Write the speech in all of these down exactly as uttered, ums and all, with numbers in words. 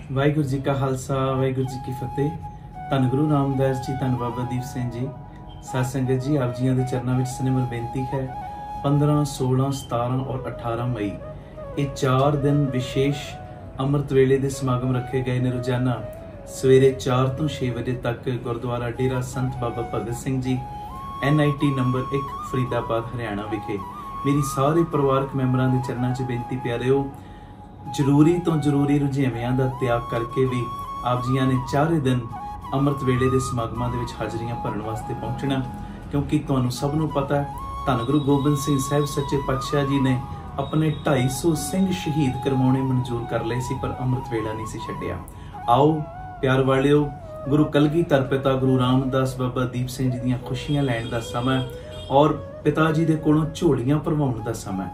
वाहिगुरू जी का खालसा वाहिगुरू जी की फतेह। धन गुरु रामदास जी, धन बाबा दीप सिंह जी। सत संगत जी, आप जी के चरणों में सनिमर बेनती है। पंद्रह सोलह सतारह और अठारह मई ये चार दिन विशेष अमृत वेले के समागम रखे गए ने। रोजाना सवेरे चार तो छे बजे तक Gurdwara Dera Sant Baba Bhagat Singh ji, N I T number एक, फरीदाबाद हरियाणा विखे। मेरी सारे परिवारक मैंबरों के चरणों च बेनती प्यारे हो, जरूरी तो जरूरी रुझेवियां का त्याग करके भी आप जी ने चारे दिन अमृत वेले के समागमां दे विच हाजरियां भरन वास्ते पहुंचना, क्योंकि तुहानूं सब नूं पता है धन गुरु गोबिंद सिंह साहिब सच्चे पातशाह जी ने अपने ढाई सौ सिंह शहीद करवाने मंजूर कर लए सी, पर अमृत वेला नहीं सी छड्डिया। आओ प्यार वालिओ, गुरु कलगीधर पिता गुरु रामदास बाबा दीप सिंह जी दीयां खुशियां लैण दा समा और पिता जी दे कोलों झोलियां भरवाउण दा समा।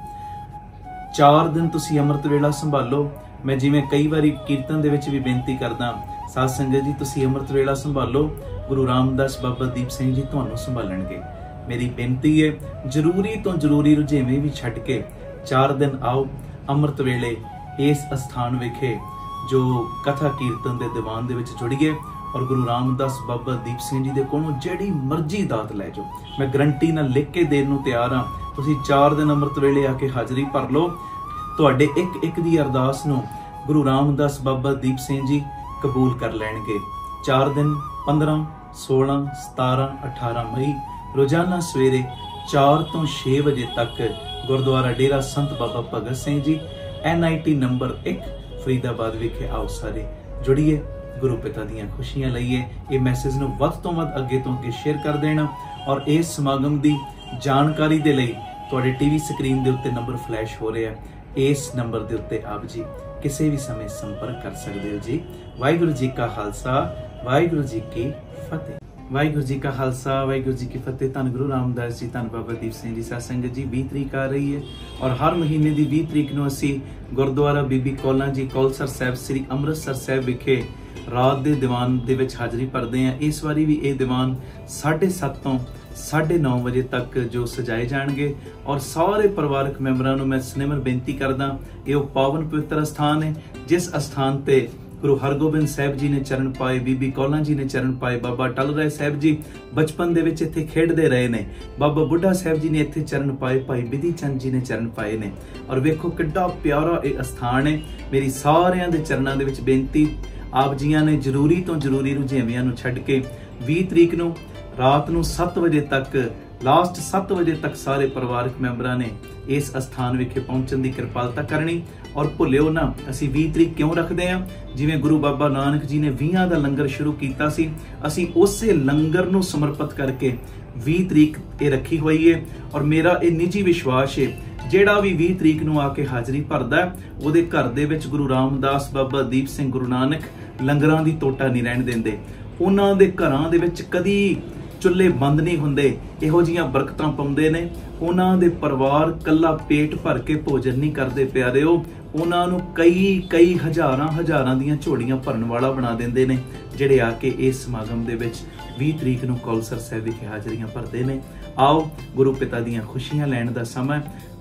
चार दिन तुसी अमृत वेला संभालो। मैं जिवें कई बारी कीर्तन दे विच भी बेनती करदा, साध संगत जी तुसी अमृत वेला संभालो, गुरु रामदास बाबा दीप सिंह जी तुहानूं संभालणगे। मेरी बेनती है, जरूरी तो जरूरी रुझेवें भी छड्ड के चार दिन आओ अमृत वेले इस स्थान विखे जो कथा कीर्तन दे दीवान दे विच जुड़िए और गुरु रामदास बाबा दीप सिंह जी दे कोलों जिहड़ी मर्जी दात लै जाओ। मैं गरंटी नाल लिख के देण नूं तैयार हां। तुसीं चार दिन अमृत वेले आके हाजरी भर लो, तुहाडे एक एक दी अरदास नूं गुरु रामदास बाबा दीप सिंह जी कबूल कर लैणगे। चार दिन पंद्रह सोलह सतारह अठारह मई रोजाना सवेरे चार तो छे बजे तक Gurdwara Dera Sant Baba Bhagat Singh ji, N I T number एक, फरीदाबाद विखे। आओ सारे जुड़िए, गुरु पिता दीयां खुशियां लईए। ये मैसेज नूं वध तो वध अगे तो अगे शेयर कर देना और इस समागम दी जानकारी दे लई तुहाडे टीवी स्क्रीन दे उत्ते नंबर फ्लैश हो रहा है। इस नंबर दे उत्ते आप जी किसी भी समय संपर्क कर सकते हो जी। वाहिगुरू जी का खालसा वाहिगुरू जी की फतेह। वाहिगुरू जी का खालसा वाहिगुरू जी की फतेह। धन गुरु रामदास जी, धन बाबा दीप सिंह जी। सत संगत जी, बीस तरीक आ रही है और हर महीने की बीस तरीक नूं असीं गुरुद्वारा बीबी कौलां जी कौलसर साहिब श्री अमृतसर साहिब विखे रात दे दीवान दे विच हाजरी भरदे हैं। इस बारी भी ये दीवान साढ़े सत्त तो साढ़े नौ बजे तक जो सजाए जाएंगे और सारे परिवारक मैंबरों को मैं सनिमर बेनती करदा, ये पावन पवित्र स्थान है जिस स्थान पे गुरु हरगोबिंद साहिब जी ने चरण पाए, बीबी कौलां जी ने चरण पाए, बाबा टल राय साहिब जी बचपन दे विच इत्थे खेडदे रहे ने, बाबा बुढ़ा साहिब जी ने इत्थे चरण पाए, भाई बिधि चंद जी ने चरण पाए ने। और वेखो किड्डा प्यारा ये स्थान है। मेरी सारियां दे चरणों दे विच बेनती, आप जियां ने जरूरी तो जरूरी रुझेवियां नूं छड्ड के बीस तरीक नूं रात नूं सत्त बजे तक, लास्ट सत्त बजे तक सारे परिवारक मैंबरां ने इस स्थान विखे पहुंचण दी किरपालता करनी। और भुल्लिओ ना, असीं बीस तरीक क्यों रखदे हां? जिवें गुरु बाबा नानक जी ने बीस दा लंगर शुरू कीता सी, असीं उसे लंगर नूं समर्पित करके बीस तरीक ये रखी हुई है। और मेरा ये निजी विश्वास है, ਜਿਹੜਾ भी बीस तरीक ਨੂੰ ਆ ਕੇ ਹਾਜ਼ਰੀ ਭਰਦਾ ਉਹਦੇ ਘਰ ਦੇ ਵਿੱਚ ਗੁਰੂ ਰਾਮਦਾਸ ਬਾਬਾ ਦੀਪ ਸਿੰਘ ਗੁਰੂ ਨਾਨਕ ਲੰਗਰਾਂ ਦੀ ਟੋਟਾ ਨਹੀਂ ਰਹਿਣ ਦਿੰਦੇ। ਉਹਨਾਂ ਦੇ ਘਰਾਂ ਦੇ ਵਿੱਚ ਕਦੀ ਚੁੱਲ੍ਹੇ ਬੰਦ ਨਹੀਂ ਹੁੰਦੇ, ਇਹੋ ਜੀਆਂ ਬਰਕਤਾਂ ਪਾਉਂਦੇ ਨੇ। ਉਹਨਾਂ ਦੇ ਪਰਿਵਾਰ ਕੱਲਾ ਪੇਟ ਭਰ ਕੇ ਭੋਜਨ ਨਹੀਂ ਕਰਦੇ ਪਿਆਰਿਓ, ਉਹਨਾਂ ਨੂੰ ਕਈ ਕਈ ਹਜ਼ਾਰਾਂ ਹਜ਼ਾਰਾਂ ਦੀਆਂ ਝੋਲੀਆਂ ਭਰਨ ਵਾਲਾ ਬਣਾ ਦਿੰਦੇ ਨੇ, ਜਿਹੜੇ ਆ ਕੇ ਇਸ ਸਮਾਗਮ ਦੇ ਵਿੱਚ बीस तरीक ਨੂੰ ਕੌਲਸਰ ਸਾਹਿਬ ਵਿਖੇ ਹਾਜ਼ਰੀਆਂ ਭਰਦੇ ਨੇ। ਆਓ ਗੁਰੂ ਪਿਤਾ ਦੀਆਂ ਖੁਸ਼ੀਆਂ ਲੈਣ ਦਾ ਸਮਾਂ।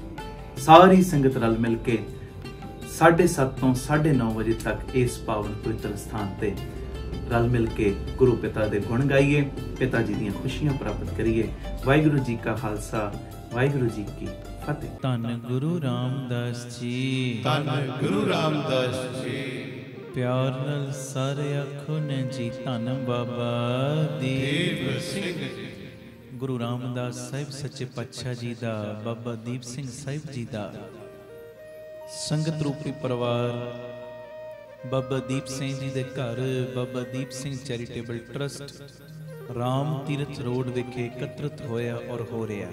सारी संगत रल मिल के साढ़े सत्त तो साढ़े नौ बजे तक इस पावन पवित्र स्थान ते रल मिल के गुरु पिता दे गुण गाइए, पिता जी दी खुशियां प्राप्त करिए। वाहिगुरू जी का खालसा वाहिगुरू जी की फतेह। धन गुरु रामदास जी, धन गुरु रामदास जी। प्यार नाल सारे आखो ने जी, धन बाबा दीप सिंह जी। गुरु रामदास साहिब सच्चे पातशाह जी दा, बाबा दीप सिंह साहिब जी दा संगत रूपी परिवार बाबा दीप सिंह जी दे घर Baba Deep Singh charitable trust Ram Tirath road विखे एकत्रित होया और हो रहा।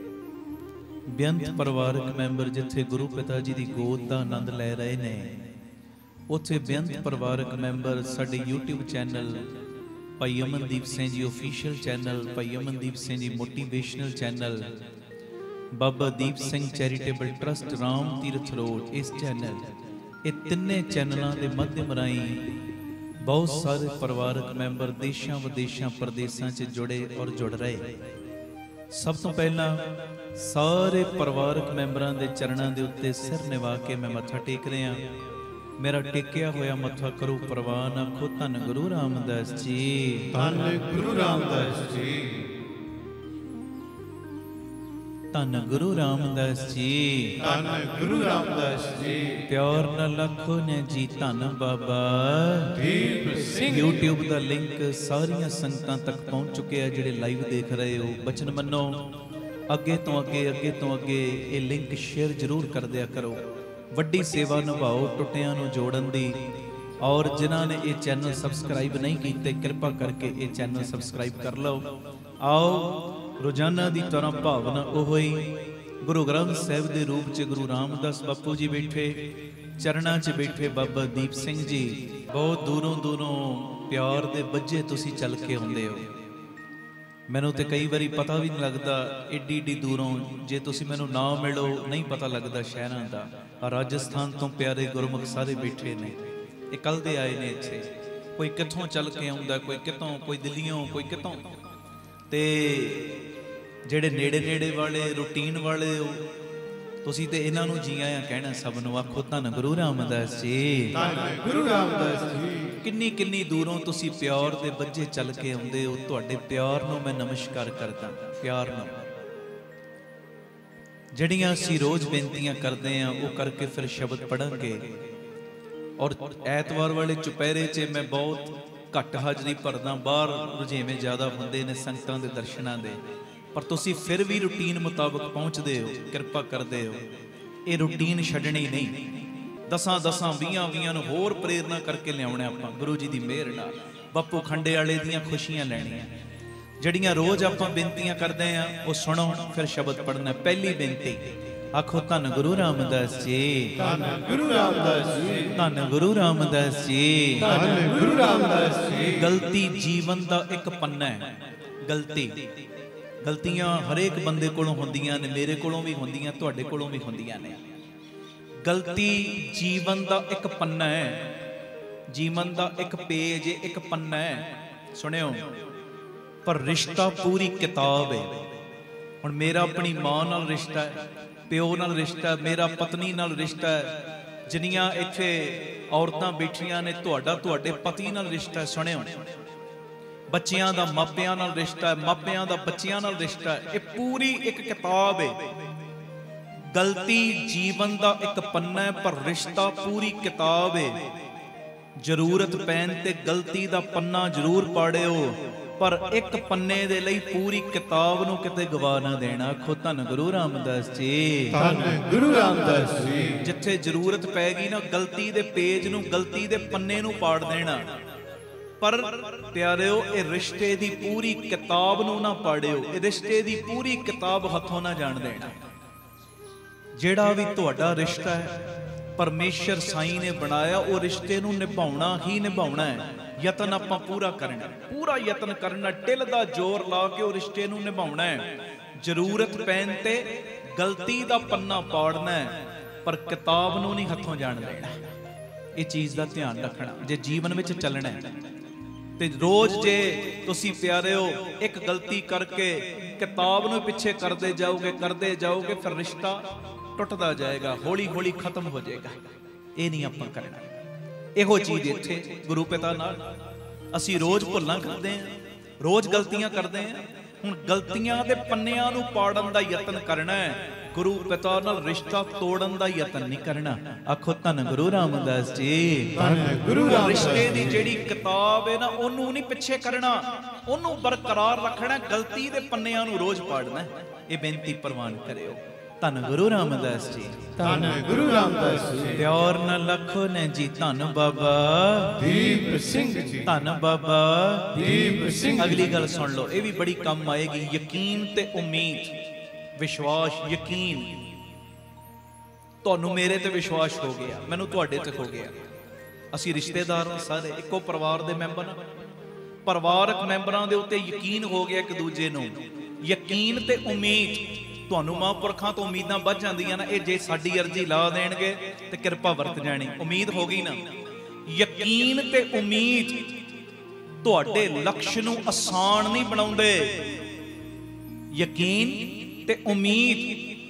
बेअंत परिवारक मैंबर जिथे गुरु पिता जी की गोद का आनंद लै रहे ने, उत्थे बेअंत परिवारक मैंबर साडे YouTube channel Bhai Amandeep Singh ji official channel, Bhai Amandeep Singh ji motivational channel, Baba Deep Singh charitable trust Ram Tirath road इस चैनल, ये तिन्ने चैनलों के माध्यम राही बहुत सारे परिवारक मैंबर देशों विदेशों प्रदेशों से जुड़े और जुड़ रहे। सब तो पहला सारे परिवारक मैंबरों के चरणों के उत्ते सिर निवा के मैं मत्था टेक रहा। मेरा टेकिया होया मत्था करो प्रवान, आखो धन गुरु रामदास जी। धन गुरु रामदास जी। धन गुरु रामदास जी। धन गुरु रामदास जी। प्यार न लखो ने जी धन बाबा दीप सिंह। यूट्यूब का लिंक सारिया संगतां तक पहुंच चुके हैं जिहड़े लाइव देख रहे हो। बचन मनो अगे तो अगे अगे तो अगे ये लिंक शेयर जरूर कर दिया करो। वड्डी सेवा निभाओ टुटियां नूं जोड़न दी। और जिन्होंने ये चैनल सबसक्राइब नहीं किए कृपा करके ये चैनल सबसक्राइब कर लो। आओ रोजाना की तरह भावना ओही गुरु ग्रंथ साहिब के रूप च गुरु रामदास बापू जी बैठे, चरणा च बैठे बाबा दीप सिंह जी। बहुत दूरों दूरों प्यार दे बज्जे तुसी चल के आउंदे हो। मैनू तो कई बारी पता भी नहीं लगता एडी एडी दूरों जे तुसी मैनू ना मिलो नहीं पता लगता शहरों का। राजस्थान तो प्यारे गुरमुख सारे बैठे ने, ये कल दे आए ने इत्थे। कोई कितों चल के आउंदा, कोई कितों, कोई दिल्लियों, कोई कितों। ते जेड़े नेड़े नेड़े वाले रूटीन वाले हो तुसी ते इन्हां नूं जी आया कहना सब नूं। आखो धन गुरु रामदास जी। धन गुरु रामदास जी। किन्नी किन्नी दूरों तुसी प्यार दे बज्जे चल के आउंदे हो। तुहाडे प्यार नूं मैं नमस्कार करदा। प्यार नूं जड़ियां असीं रोज़ बेनतियां करते हैं वो करके फिर शब्द पढ़ांगे। और ऐतवार वाले चुपहरे च मैं बहुत घट हाजरी भरदा, बाहर रुझेवें ज़्यादा होंदे ने संगतां दे दर्शनां दे, पर तुसी फिर भी रूटीन मुताबक पहुँचते हो, कृपा करते हो। ये रूटीन छड्डनी नहीं। दसां दसां बीआं बीआं नूं होर प्रेरणा करके लियाउणा आपां गुरु जी दी मेहर नाल। बापू खंडे वाले दीयां खुशियां लैणियां जड़ियां रोज़ आपां बेनतियां करते हैं वो सुनो, फिर शब्द पढ़ना। पहली बेनती आखो धन गुरु रामदास जी। धन गुरु रामदास जी। धन गुरु रामदास जी। धन गुरु रामदास जी। गलती जीवन का एक पन्ना है। गलती गलतियां हरेक बंदे कोलों होंदियां ने, मेरे कोलों भी होंदियां, तुहाडे कोलों भी होंदियां ने। गलती जीवन का एक पन्ना है, जीवन का एक पेज, एक पन्ना है। सुनियो, पर रिश्ता पूरी किताब है। हुण मेरा अपनी मां नाल रिश्ता है, प्यो नाल रिश्ता है, मेरा पत्नी नाल रिश्ता है। जिन्नियां इत्थे औरतां बैठियां ने तुहाडा तुहाडे पति नाल रिश्ता है। सुनियो, बच्चियां दा मापियां नाल रिश्ता है, मापियां दा बच्चियां नाल रिश्ता है। ये पूरी एक किताब है। गलती जीवन दा एक पन्ना है, पर रिश्ता पूरी किताब है। जरूरत पैन ते गलती दा पन्ना जरूर पाड़िओ, पर एक पन्ने दे लई पूरी किताब नूं किते गवा ना देना। आखो धन गुरु रामदास जी। धन गुरु रामदास जी। जिथे जरूरत पैगी ना गलती दे पेज नूं, गलती दे पन्ने नूं पाड़ देना। पर प्यारिओ ये रिश्ते दी पूरी किताब नूं ना पाड़िओ, ये रिश्ते दी पूरी किताब हथों ना जाण देना। जिहड़ा भी तुहाडा रिश्ता है परमेश्वर साईं ने बनाया, वो रिश्ते नूं निभाउणा ही निभाउणा है। यतन आपां पूरा करना, पूरा यतन करना, ढिल दा जोर ला के वो रिश्ते नूं निभाउणा है। जरूरत पैन ते गलती दा पन्ना पाड़ना है, पर किताब नूं नहीं हथों जाण देना। ये चीज़ दा ध्यान रखना जे जीवन विच चलना है। ते रोज़ जे तुसी प्यारिओ एक गलती करके किताब नूं पिछे करते जाओगे करते जाओगे, फिर रिश्ता टुटदा जाएगा, हौली हौली खत्म हो जाएगा। ये नहीं आपां करना। ਇਹੋ चीज़ इत्थे गुरु पिता नाल असी रोज़ भुल्लां करते हैं, रोज़ गलतियां करते हैं। हुण गलतियां दे पन्नियां नूं पाड़न दा यतन करना है, गुरु पिता नाल रिश्ता तोड़न दा यतन नहीं करना। आखो धन गुरु रामदास जी। धन गुरु रामदास। रिश्ते दी जिहड़ी किताब है ना ओनू नहीं पिछे करना, ओनू बरकरार रखना। गलती दे पन्नियां नूं रोज़ पाड़ना। ये बेनती प्रवान करिओ। धन गुरु रामदास जी। धन गुरु रामदास जी। प्यार न लखो ने जी धन बाबा दीप सिंह जी। धन बाबा दीप सिंह। अगली गल सुन लो, ये भी बड़ी कम आएगी। यकीन ते उम्मीद, विश्वास, यकीन। तुहानू मेरे ते विश्वास हो गया, मैनू तुहाडे ते हो गया। असी रिश्तेदार सारे इको परिवार दे मैंबर, परिवारक मैंबरां दे उत्ते यकीन हो गया एक दूजे नूं। यकीन ते उम्मीद, ਤੁਹਾਨੂੰ ਮਹਾਂਪੁਰਖਾਂ ਤੋਂ ਉਮੀਦਾਂ ਵੱਧ ਜਾਂਦੀਆਂ ਨਾ। ਇਹ ਜੇ ਸਾਡੀ ਅਰਜ਼ੀ ਲਾ ਦੇਣਗੇ ਤੇ ਕਿਰਪਾ ਵਰਤ ਜਾਣੀ। ਉਮੀਦ ਹੋ ਗਈ ਨਾ। ਯਕੀਨ ਤੇ ਉਮੀਦ ਤੁਹਾਡੇ ਲਕਸ਼ ਨੂੰ ਆਸਾਨ ਨਹੀਂ ਬਣਾਉਂਦੇ। ਯਕੀਨ ਤੇ ਉਮੀਦ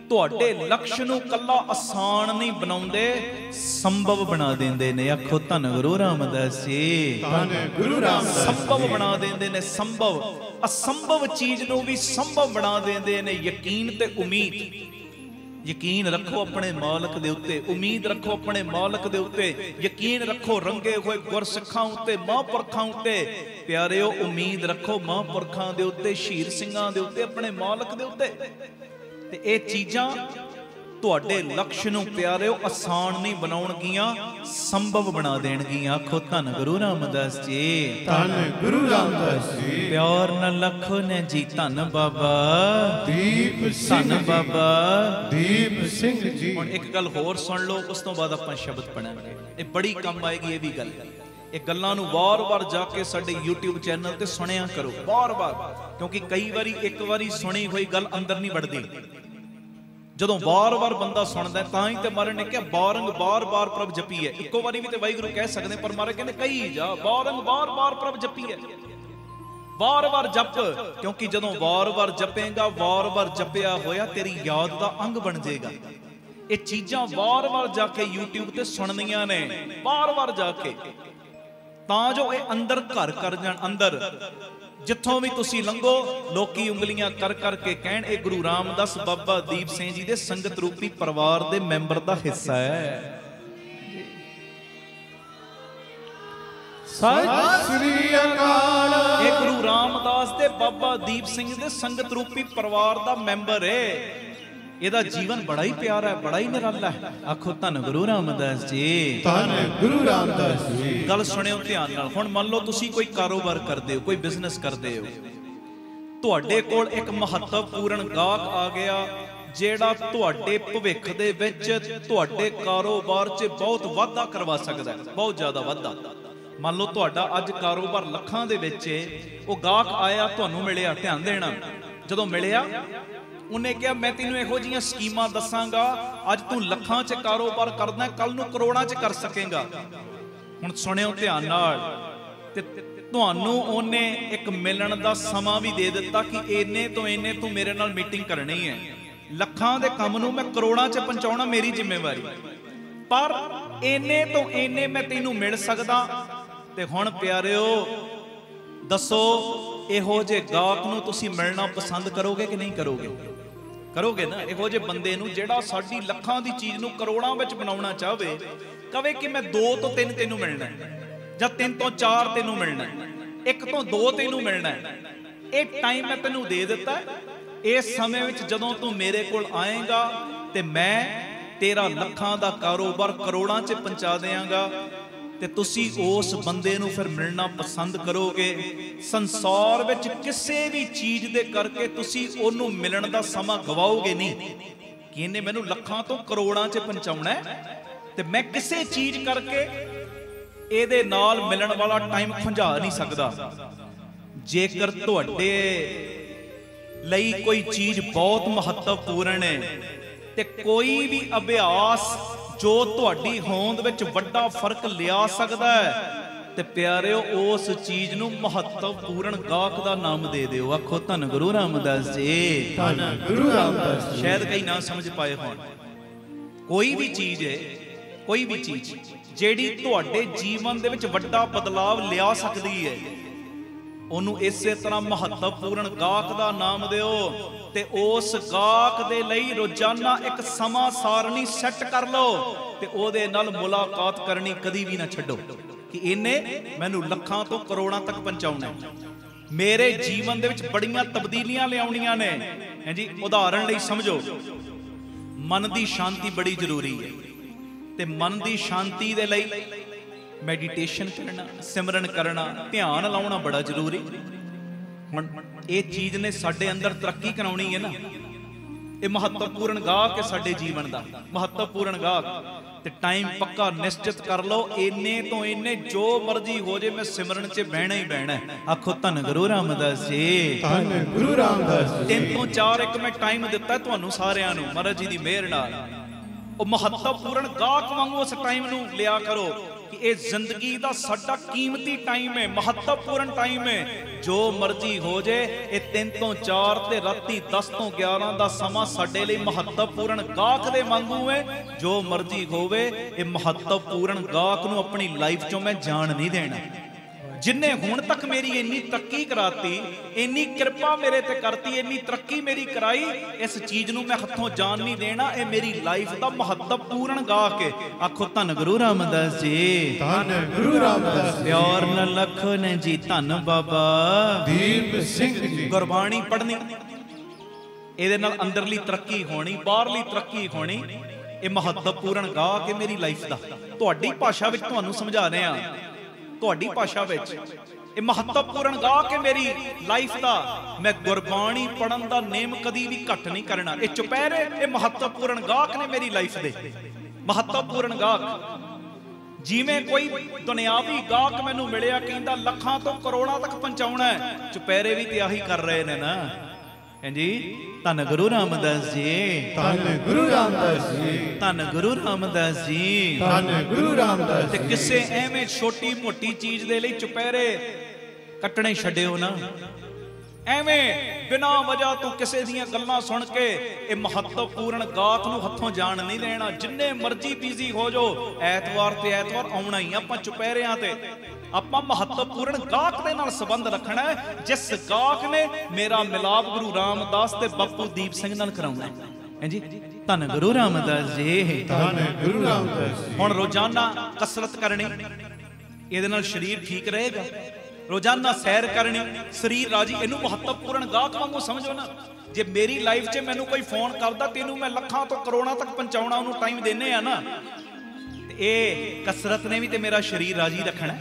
ਤੁਹਾਡੇ ਲਕਸ਼ ਨੂੰ ਕੱਲਾ ਆਸਾਨ ਨਹੀਂ ਬਣਾਉਂਦੇ, ਸੰਭਵ ਬਣਾ ਦਿੰਦੇ ਨੇ। ਆਖੋ ਧੰਨ ਗੁਰੂ ਰਾਮਦਾਸ ਜੀ, ਧੰਨ ਗੁਰੂ ਰਾਮਦਾਸ। ਸੰਭਵ ਬਣਾ ਦਿੰਦੇ ਨੇ, ਸੰਭਵ। ਅਸੰਭਵ ਚੀਜ਼ ਨੂੰ ਵੀ ਸੰਭਵ ਬਣਾ ਦਿੰਦੇ ਨੇ। ਯਕੀਨ ਤੇ ਉਮੀਦ। ਯਕੀਨ ਰੱਖੋ ਆਪਣੇ ਮਾਲਕ ਦੇ ਉੱਤੇ, ਉਮੀਦ ਰੱਖੋ ਆਪਣੇ ਮਾਲਕ ਦੇ ਉੱਤੇ, ਯਕੀਨ ਰੱਖੋ ਰੰਗੇ ਹੋਏ ਗੁਰਸਿੱਖਾਂ ਉੱਤੇ, ਮਹਾਂਪੁਰਖਾਂ ਉੱਤੇ। ਪਿਆਰਿਓ, ਉਮੀਦ ਰੱਖੋ ਮਹਾਂਪੁਰਖਾਂ ਦੇ ਉੱਤੇ, ਸ਼ਹੀਦ ਸਿੰਘਾਂ ਦੇ ਉੱਤੇ, ਆਪਣੇ ਮਾਲਕ ਦੇ ਉੱਤੇ। ਤੇ ਇਹ ਚੀਜ਼ਾਂ ਤੁਹਾਡੇ ਲਕਸ਼ ਨੂੰ ਪਿਆਰਿਓ ਆਸਾਨ ਨਹੀਂ ਬਣਾਉਣਗੀਆਂ, ਸੰਭਵ ਬਣਾ ਦੇਣਗੀਆਂ। ਆਖੋ ਧੰਨ ਗੁਰੂ ਰਾਮਦਾਸ ਜੀ, ਧੰਨ ਗੁਰੂ ਰਾਮਦਾਸ ਜੀ। ਪਿਆਰ ਨਾਲ ਲਖੋ ਨੇ ਜੀ, ਧੰਨ ਬਾਬਾ ਦੀਪ ਸਿੰਘ, ਧੰਨ ਬਾਬਾ ਦੀਪ ਸਿੰਘ ਜੀ। ਹੁਣ ਇੱਕ ਗੱਲ ਹੋਰ ਸੁਣ ਲਓ, ਉਸ ਤੋਂ ਬਾਅਦ ਆਪਾਂ ਸ਼ਬਦ ਪੜਾਂਗੇ। ਇਹ ਬੜੀ ਕੰਮ ਆਏਗੀ ਇਹ ਵੀ ਗੱਲ। ਇਹ ਗੱਲਾਂ ਨੂੰ ਵਾਰ-ਵਾਰ ਜਾ ਕੇ ਸਾਡੇ YouTube ਚੈਨਲ ਤੇ ਸੁਣਿਆ ਕਰੋ, ਵਾਰ-ਵਾਰ, ਕਿਉਂਕਿ ਕਈ ਵਾਰੀ ਇੱਕ ਵਾਰੀ ਸੁਣੀ ਹੋਈ ਗੱਲ ਅੰਦਰ ਨਹੀਂ ਵੜਦੀ। ਜਦੋਂ ਵਾਰ-ਵਾਰ ਬੰਦਾ ਸੁਣਦਾ, ਤਾਂ ਹੀ ਤੇ ਮਹਾਰਾਜ ਨੇ ਕਿਹਾ ਬਾਰੰਗ ਬਾਰ-ਬਾਰ ਪ੍ਰਭ ਜਪੀ ਹੈ। ਇੱਕੋ ਵਾਰੀ ਵੀ ਤੇ ਵਾਹਿਗੁਰੂ ਕਹਿ ਸਕਦੇ, ਪਰ ਮਹਾਰਾਜ ਕਹਿੰਦੇ ਕਹੀ ਜਾ, ਬਾਰੰਗ ਬਾਰ-ਬਾਰ ਪ੍ਰਭ ਜਪੀ ਹੈ। ਵਾਰ-ਵਾਰ ਜਪ, ਕਿਉਂਕਿ ਜਦੋਂ ਵਾਰ-ਵਾਰ ਜਪੇਗਾ, ਵਾਰ-ਵਾਰ ਜਪਿਆ ਹੋਇਆ ਤੇਰੀ ਯਾਦ ਦਾ ਅੰਗ ਬਣ ਜਾਏਗਾ। ਇਹ ਚੀਜ਼ਾਂ ਵਾਰ-ਵਾਰ ਜਾ ਕੇ YouTube ਤੇ ਸੁਣਨੀਆਂ ਨੇ, ਵਾਰ-ਵਾਰ ਜਾ ਕੇ, ਤਾਂ ਜੋ ਇਹ ਅੰਦਰ ਘਰ ਕਰ ਜਾਣ। ਅੰਦਰ ਜਿੱਥੋਂ ਵੀ ਤੁਸੀਂ ਲੰਘੋ, ਲੋਕੀ ਉਂਗਲੀਆਂ ਕਰ ਕਰਕੇ ਕਹਿਣ ਇਹ ਗੁਰੂ ਰਾਮਦਾਸ ਬਾਬਾ ਦੀਪ ਸਿੰਘ ਜੀ ਦੇ ਸੰਗਤ ਰੂਪੀ ਪਰਿਵਾਰ ਦੇ ਮੈਂਬਰ ਦਾ ਹਿੱਸਾ ਹੈ। ਸਤਿ ਸ੍ਰੀ ਅਕਾਲ। ਇਹ ਗੁਰੂ ਰਾਮਦਾਸ ਦੇ ਬਾਬਾ ਦੀਪ ਸਿੰਘ ਦੇ ਸੰਗਤ ਰੂਪੀ ਪਰਿਵਾਰ ਦਾ ਮੈਂਬਰ ਹੈ। ਇਹਦਾ ਜੀਵਨ ਬੜਾ ਹੀ ਪਿਆਰਾ ਹੈ, ਬੜਾ ਹੀ ਨਿਰਾਲਾ ਹੈ। ਆਖੋ ਧੰਨ ਗੁਰੂ ਰਾਮਦਾਸ ਜੀ, ਧੰਨ ਗੁਰੂ ਰਾਮਦਾਸ ਜੀ। ਗੱਲ ਸੁਣਿਓ ਧਿਆਨ ਨਾਲ। ਹੁਣ ਮੰਨ ਲਓ ਤੁਸੀਂ ਕੋਈ ਕਾਰੋਬਾਰ ਕਰਦੇ ਹੋ, ਕੋਈ ਬਿਜ਼ਨਸ ਕਰਦੇ ਹੋ, ਤੁਹਾਡੇ ਕੋਲ ਇੱਕ ਮਹੱਤਵਪੂਰਨ ਗਾਹਕ ਆ ਗਿਆ ਜਿਹੜਾ ਤੁਹਾਡੇ ਭਵਿੱਖ ਦੇ ਵਿੱਚ ਤੁਹਾਡੇ ਕਾਰੋਬਾਰ 'ਚ ਬਹੁਤ ਵਾਧਾ ਕਰਵਾ ਸਕਦਾ ਹੈ, ਬਹੁਤ ਜ਼ਿਆਦਾ ਵਾਧਾ। ਮੰਨ ਲਓ ਤੁਹਾਡਾ ਅੱਜ ਕਾਰੋਬਾਰ ਲੱਖਾਂ ਦੇ ਵਿੱਚ ਹੈ, ਉਹ ਗਾਹਕ ਆਇਆ, ਤੁਹਾਨੂੰ ਮਿਲਿਆ, ਧਿਆਨ ਦੇਣਾ। ਜਦੋਂ ਮਿਲਿਆ, ਉਹਨੇ ਕਿਹਾ ਮੈਂ ਤੈਨੂੰ ਇਹੋ ਜਿਹੀਆਂ ਸਕੀਮਾਂ ਦੱਸਾਂਗਾ, ਅੱਜ ਤੂੰ ਲੱਖਾਂ 'ਚ ਕਾਰੋਬਾਰ ਕਰਦਾ, ਕੱਲ ਨੂੰ ਕਰੋੜਾਂ 'ਚ ਕਰ ਸਕੇਗਾ। ਹੁਣ ਸੁਣਿਓ ਧਿਆਨ ਨਾਲ। ਤੇ ਤੁਹਾਨੂੰ ਉਹਨੇ ਇੱਕ ਮਿਲਣ ਦਾ ਸਮਾਂ ਵੀ ਦੇ ਦਿੱਤਾ ਕਿ ਇੰਨੇ ਤੋਂ ਇੰਨੇ ਤੂੰ ਮੇਰੇ ਨਾਲ ਮੀਟਿੰਗ ਕਰਨੀ ਹੈ, ਲੱਖਾਂ ਦੇ ਕੰਮ ਨੂੰ ਮੈਂ ਕਰੋੜਾਂ 'ਚ ਪਹੁੰਚਾਉਣਾ ਮੇਰੀ ਜ਼ਿੰਮੇਵਾਰੀ, ਪਰ ਇੰਨੇ ਤੋਂ ਇੰਨੇ ਮੈਂ ਤੈਨੂੰ ਮਿਲ ਸਕਦਾ। ਤੇ ਹੁਣ ਪਿਆਰਿਓ ਦੱਸੋ, ਇਹੋ ਜਿਹੇ ਗਾਹਕ ਨੂੰ ਤੁਸੀਂ ਮਿਲਣਾ ਪਸੰਦ ਕਰੋਗੇ ਕਿ ਨਹੀਂ ਕਰੋਗੇ? ਕਰੋਗੇ ਨਾ। ਇਹੋ ਜਿਹੇ ਬੰਦੇ ਨੂੰ ਜਿਹੜਾ ਸਾਡੀ ਲੱਖਾਂ ਦੀ ਚੀਜ਼ ਨੂੰ ਕਰੋੜਾਂ ਵਿੱਚ ਬਣਾਉਣਾ ਚਾਹਵੇ, ਕਵੇ ਕਿ ਮੈਂ ਦੋ ਤੋਂ ਤਿੰਨ ਤੈਨੂੰ ਮਿਲਣਾ, ਜਾਂ ਤਿੰਨ ਤੋਂ ਚਾਰ ਤੈਨੂੰ ਮਿਲਣਾ, ਇੱਕ ਤੋਂ ਦੋ ਤੈਨੂੰ ਮਿਲਣਾ। ਇਹ ਟਾਈਮ ਮੈਂ ਤੈਨੂੰ ਦੇ ਦਿੱਤਾ। ਇਸ ਸਮੇਂ ਵਿੱਚ ਜਦੋਂ ਤੂੰ ਮੇਰੇ ਕੋਲ ਆਏਗਾ ਤੇ ਮੈਂ ਤੇਰਾ ਲੱਖਾਂ ਦਾ ਕਾਰੋਬਾਰ ਕਰੋੜਾਂ 'ਚ ਪਹੁੰਚਾ ਦਿਆਂਗਾ। ਤੇ ਤੁਸੀਂ ਉਸ ਬੰਦੇ ਨੂੰ ਫਿਰ ਮਿਲਣਾ ਪਸੰਦ ਕਰੋਗੇ। ਸੰਸਾਰ ਵਿੱਚ ਕਿਸੇ ਵੀ ਚੀਜ਼ ਦੇ ਕਰਕੇ ਤੁਸੀਂ ਉਹਨੂੰ ਮਿਲਣ ਦਾ ਸਮਾਂ ਗਵਾਓਗੇ ਨਹੀਂ ਕਿ ਇਹਨੇ ਮੈਨੂੰ ਲੱਖਾਂ ਤੋਂ ਕਰੋੜਾਂ 'ਚ ਪਹੁੰਚਾਉਣਾ ਹੈ, ਤੇ ਮੈਂ ਕਿਸੇ ਚੀਜ਼ ਕਰਕੇ ਇਹਦੇ ਨਾਲ ਮਿਲਣ ਵਾਲਾ ਟਾਈਮ ਖੁੰਝਾ ਨਹੀਂ ਸਕਦਾ। ਜੇਕਰ ਤੁਹਾਡੇ ਲਈ ਕੋਈ ਚੀਜ਼ ਬਹੁਤ ਮਹੱਤਵਪੂਰਨ ਹੈ ਤੇ ਕੋਈ ਵੀ ਅਭਿਆਸ ਜੋ ਤੁਹਾਡੀ ਹੋਂਦ ਵਿੱਚ ਵੱਡਾ ਫਰਕ ਲਿਆ ਸਕਦਾ ਹੈ, ਤੇ ਪਿਆਰਿਓ ਉਸ ਚੀਜ਼ ਨੂੰ ਮਹੱਤਵਪੂਰਨ ਗਾਹਕ ਦਾ ਨਾਮ ਦੇ ਦਿਓ। ਆਖੋ ਧੰਨ ਗੁਰੂ ਰਾਮਦਾਸ ਜੀ, ਧੰਨ ਗੁਰੂ ਰਾਮਦਾਸ ਜੀ। ਸ਼ਾਇਦ ਕਈ ਨਾ ਸਮਝ ਪਾਏ ਹੋਣ। ਕੋਈ ਵੀ ਚੀਜ਼ ਹੈ, ਕੋਈ ਵੀ ਚੀਜ਼ ਜਿਹੜੀ ਤੁਹਾਡੇ ਜੀਵਨ ਦੇ ਵਿੱਚ ਵੱਡਾ ਬਦਲਾਵ ਲਿਆ ਸਕਦੀ ਹੈ, ਉਹਨੂੰ ਇਸੇ ਤਰ੍ਹਾਂ ਮਹੱਤਵਪੂਰਨ ਗਾਹਕ ਦਾ ਨਾਮ ਦਿਓ। ਤੇ ਉਸ ਗਾਹਕ ਦੇ ਲਈ ਰੋਜ਼ਾਨਾ ਇੱਕ ਸਮਾਂ ਸਾਰਣੀ ਸੈੱਟ ਕਰ ਲਓ ਤੇ ਉਹਦੇ ਨਾਲ ਮੁਲਾਕਾਤ ਕਰਨੀ ਕਦੀ ਵੀ ਨਾ ਛੱਡੋ ਕਿ ਇਹਨੇ ਮੈਨੂੰ ਲੱਖਾਂ ਤੋਂ ਕਰੋੜਾਂ ਤੱਕ ਪਹੁੰਚਾਉਣਾ, ਮੇਰੇ ਜੀਵਨ ਦੇ ਵਿੱਚ ਬੜੀਆਂ ਤਬਦੀਲੀਆਂ ਲਿਆਉਣੀਆਂ ਨੇ। ਹਾਂਜੀ, ਉਦਾਹਰਣ ਲਈ ਸਮਝੋ, ਮਨ ਦੀ ਸ਼ਾਂਤੀ ਬੜੀ ਜ਼ਰੂਰੀ ਹੈ, ਤੇ ਮਨ ਦੀ ਸ਼ਾਂਤੀ ਦੇ ਲਈ ਮੈਡੀਟੇਸ਼ਨ ਕਰਨਾ, ਸਿਮਰਨ ਕਰਨਾ, ਧਿਆਨ ਲਾਉਣਾ ਬੜਾ ਜ਼ਰੂਰੀ। ਹੁਣ ਇਹ ਚੀਜ਼ ਨੇ ਸਾਡੇ ਅੰਦਰ ਤਰੱਕੀ ਕਰਾਉਣੀ ਹੈ ਨਾ। ਇਹ ਮਹੱਤਵਪੂਰਨ ਗਾਹਕ ਹੈ ਸਾਡੇ ਜੀਵਨ ਦਾ, ਮਹੱਤਵਪੂਰਨ ਗਾਹਕ। ਤੇ ਟਾਈਮ ਪੱਕਾ ਨਿਸ਼ਚਿਤ ਕਰ ਲਓ, ਇੰਨੇ ਤੋਂ ਇੰਨੇ ਜੋ ਮਰਜ਼ੀ ਹੋ ਜੇ ਮੈਂ ਸਿਮਰਨ 'ਚ ਬਹਿਣਾ ਹੀ ਬਹਿਣਾ। ਆਖੋ ਧੰਨ ਗੁਰੂ ਰਾਮਦਾਸ ਜੀ, ਧੰਨ ਗੁਰੂ ਰਾਮਦਾਸ ਜੀ। ਤਿੰਨ ਤੋਂ ਚਾਰ ਇੱਕ ਮੈਂ ਟਾਈਮ ਦਿੱਤਾ ਤੁਹਾਨੂੰ ਸਾਰਿਆਂ ਨੂੰ ਮਹਾਰਾਜ ਜੀ ਦੀ ਮਿਹਰ ਨਾਲ। ਉਹ ਮਹੱਤਵਪੂਰਨ ਗਾਹਕ ਵਾਂਗੂ ਉਸ ਟਾਈਮ ਨੂੰ ਲਿਆ ਕਰੋ। कि ये जिंदगी का साडा कीमती टाइम है, महत्वपूर्ण टाइम है। जो मर्जी हो जाए, ये तीन तो चार ते राती दस तो ग्यारह का समा साडे लई महत्वपूर्ण गाहक दे वांगू है। जो मर्जी होवे, ये महत्वपूर्ण गाहक नूं अपनी लाइफ चों मैं जान नहीं देना। जिन्हें हुण तक मेरी इन्नी तरक्की कराती, इन्नी कृपा मेरे ते करती, इन्नी तरक्की मेरी कराई, इस चीज नूं मैं हथों जान नहीं देना। ये मेरी लाइफ का महत्वपूर्ण गाहक है। आखो धन गुरु रामदास जी, धन गुरु रामदास जी। प्यार न लखन जी, धन बाबा दीप सिंह जी। गुरबाणी पढ़नी, ਇਹਦੇ ਨਾਲ ਅੰਦਰਲੀ ਤਰੱਕੀ ਹੋਣੀ, ਬਾਹਰਲੀ ਤਰੱਕੀ ਹੋਣੀ। ਇਹ ਮਹੱਤਵਪੂਰਨ ਗਾਹਕ ਹੈ ਮੇਰੀ ਲਾਈਫ ਦਾ। ਤੁਹਾਡੀ ਭਾਸ਼ਾ ਵਿੱਚ ਤੁਹਾਨੂੰ ਸਮਝਾ ਰਹੇ ਹਾਂ, ਤੁਹਾਡੀ ਭਾਸ਼ਾ ਵਿੱਚ ਇਹ ਮਹੱਤਵਪੂਰਨ ਗਾਹਕ ਹੈ ਮੇਰੀ ਲਾਈਫ ਦਾ। ਮੈਂ ਗੁਰਬਾਣੀ ਪੜਨ ਦਾ ਨੇਮ ਕਦੀ ਵੀ ਘੱਟ ਨਹੀਂ ਕਰਨਾ। ਇਹ ਚੁਪਹਿਰੇ ਇਹ ਮਹੱਤਵਪੂਰਨ ਗਾਹਕ ਨੇ ਮੇਰੀ ਲਾਈਫ ਦੇ, ਮਹੱਤਵਪੂਰਨ ਗਾਹਕ। ਜਿਵੇਂ ਕੋਈ ਦੁਨਿਆਵੀ ਗਾਹਕ ਮੈਨੂੰ ਮਿਲਿਆ, ਕਹਿੰਦਾ ਲੱਖਾਂ ਤੋਂ ਕਰੋੜਾਂ ਤੱਕ ਪਹੁੰਚਾਉਣਾ ਹੈ, ਚੁਪਹਿਰੇ ਵੀ ਤੇ ਆਹੀ ਕਰ ਰਹੇ ਨੇ ਨਾ। ਹਾਂਜੀ, ਧੰਨ ਗੁਰੂ ਰਾਮਦਾਸ ਜੀ, ਧੰਨ ਗੁਰੂ ਰਾਮਦਾਸ ਜੀ, ਧੰਨ ਗੁਰੂ ਰਾਮਦਾਸ ਜੀ, ਧੰਨ ਗੁਰੂ ਰਾਮਦਾਸ ਤੇ ਜੀ। ਕਿਸੇ ਐਵੇਂ ਛੋਟੀ ਮੋਟੀ ਚੀਜ਼ ਦੇ ਲਈ ਚੁਪਹਿਰੇ ਕੱਟਣੇ ਛੱਡਿਓ ਨਾ। ਐਵੇਂ ਬਿਨਾਂ ਵਜ੍ਹਾ ਤੋਂ ਕਿਸੇ ਦੀਆਂ ਗੱਲਾਂ ਸੁਣ ਕੇ ਇਹ ਮਹੱਤਵਪੂਰਨ ਗਾਹਕ ਨੂੰ ਹੱਥੋਂ ਜਾਣ ਨਹੀਂ ਦੇਣਾ। ਜਿੰਨੇ ਮਰਜ਼ੀ ਬਿਜ਼ੀ ਹੋ ਜਾਓ, ਐਤਵਾਰ ਤੇ ਐਤਵਾਰ ਆਉਣਾ ਹੀ ਆਪਾਂ ਚੁਪਹਿਰਿਆਂ ਤੇ। ਆਪਾਂ ਮਹੱਤਵਪੂਰਨ ਗਾਹਕ ਦੇ ਨਾਲ ਸੰਬੰਧ ਰੱਖਣਾ ਹੈ, ਜਿਸ ਗਾਹਕ ਨੇ ਮੇਰਾ ਮਿਲਾਪ ਗੁਰੂ ਰਾਮਦਾਸ ਤੇ ਬਾਪੂ ਦੀਪ ਸਿੰਘ ਨਾਲ ਕਰਾਉਣਾ ਹੈ। ਹਾਂਜੀ, ਧੰਨ ਗੁਰੂ ਰਾਮਦਾਸ ਜੀ, ਧੰਨ ਗੁਰੂ ਰਾਮਦਾਸ ਜੀ। ਹੁਣ ਰੋਜ਼ਾਨਾ ਕਸਰਤ ਕਰਨੀ, ਇਹਦੇ ਨਾਲ ਸਰੀਰ ਠੀਕ ਰਹੇਗਾ। ਰੋਜ਼ਾਨਾ ਸੈਰ ਕਰਨੀ, ਸਰੀਰ ਰਾਜੀ। ਇਹਨੂੰ ਮਹੱਤਵਪੂਰਨ ਗਾਹਕ ਵਾਂਗੂ ਸਮਝੋ ਨਾ। ਜੇ ਮੇਰੀ ਲਾਈਫ 'ਚ ਮੈਨੂੰ ਕੋਈ ਫੋਨ ਕਰਦਾ, ਤੈਨੂੰ ਮੈਂ ਲੱਖਾਂ ਤੋਂ ਕਰੋੜਾਂ ਤੱਕ ਪਹੁੰਚਾਉਣਾ, ਉਹਨੂੰ ਟਾਈਮ ਦੇਣੇ ਆ ਨਾ। ਤੇ ਇਹ ਕਸਰਤ ਨੇ ਵੀ ਤੇ ਮੇਰਾ ਸਰੀਰ ਰਾਜੀ ਰੱਖਣਾ,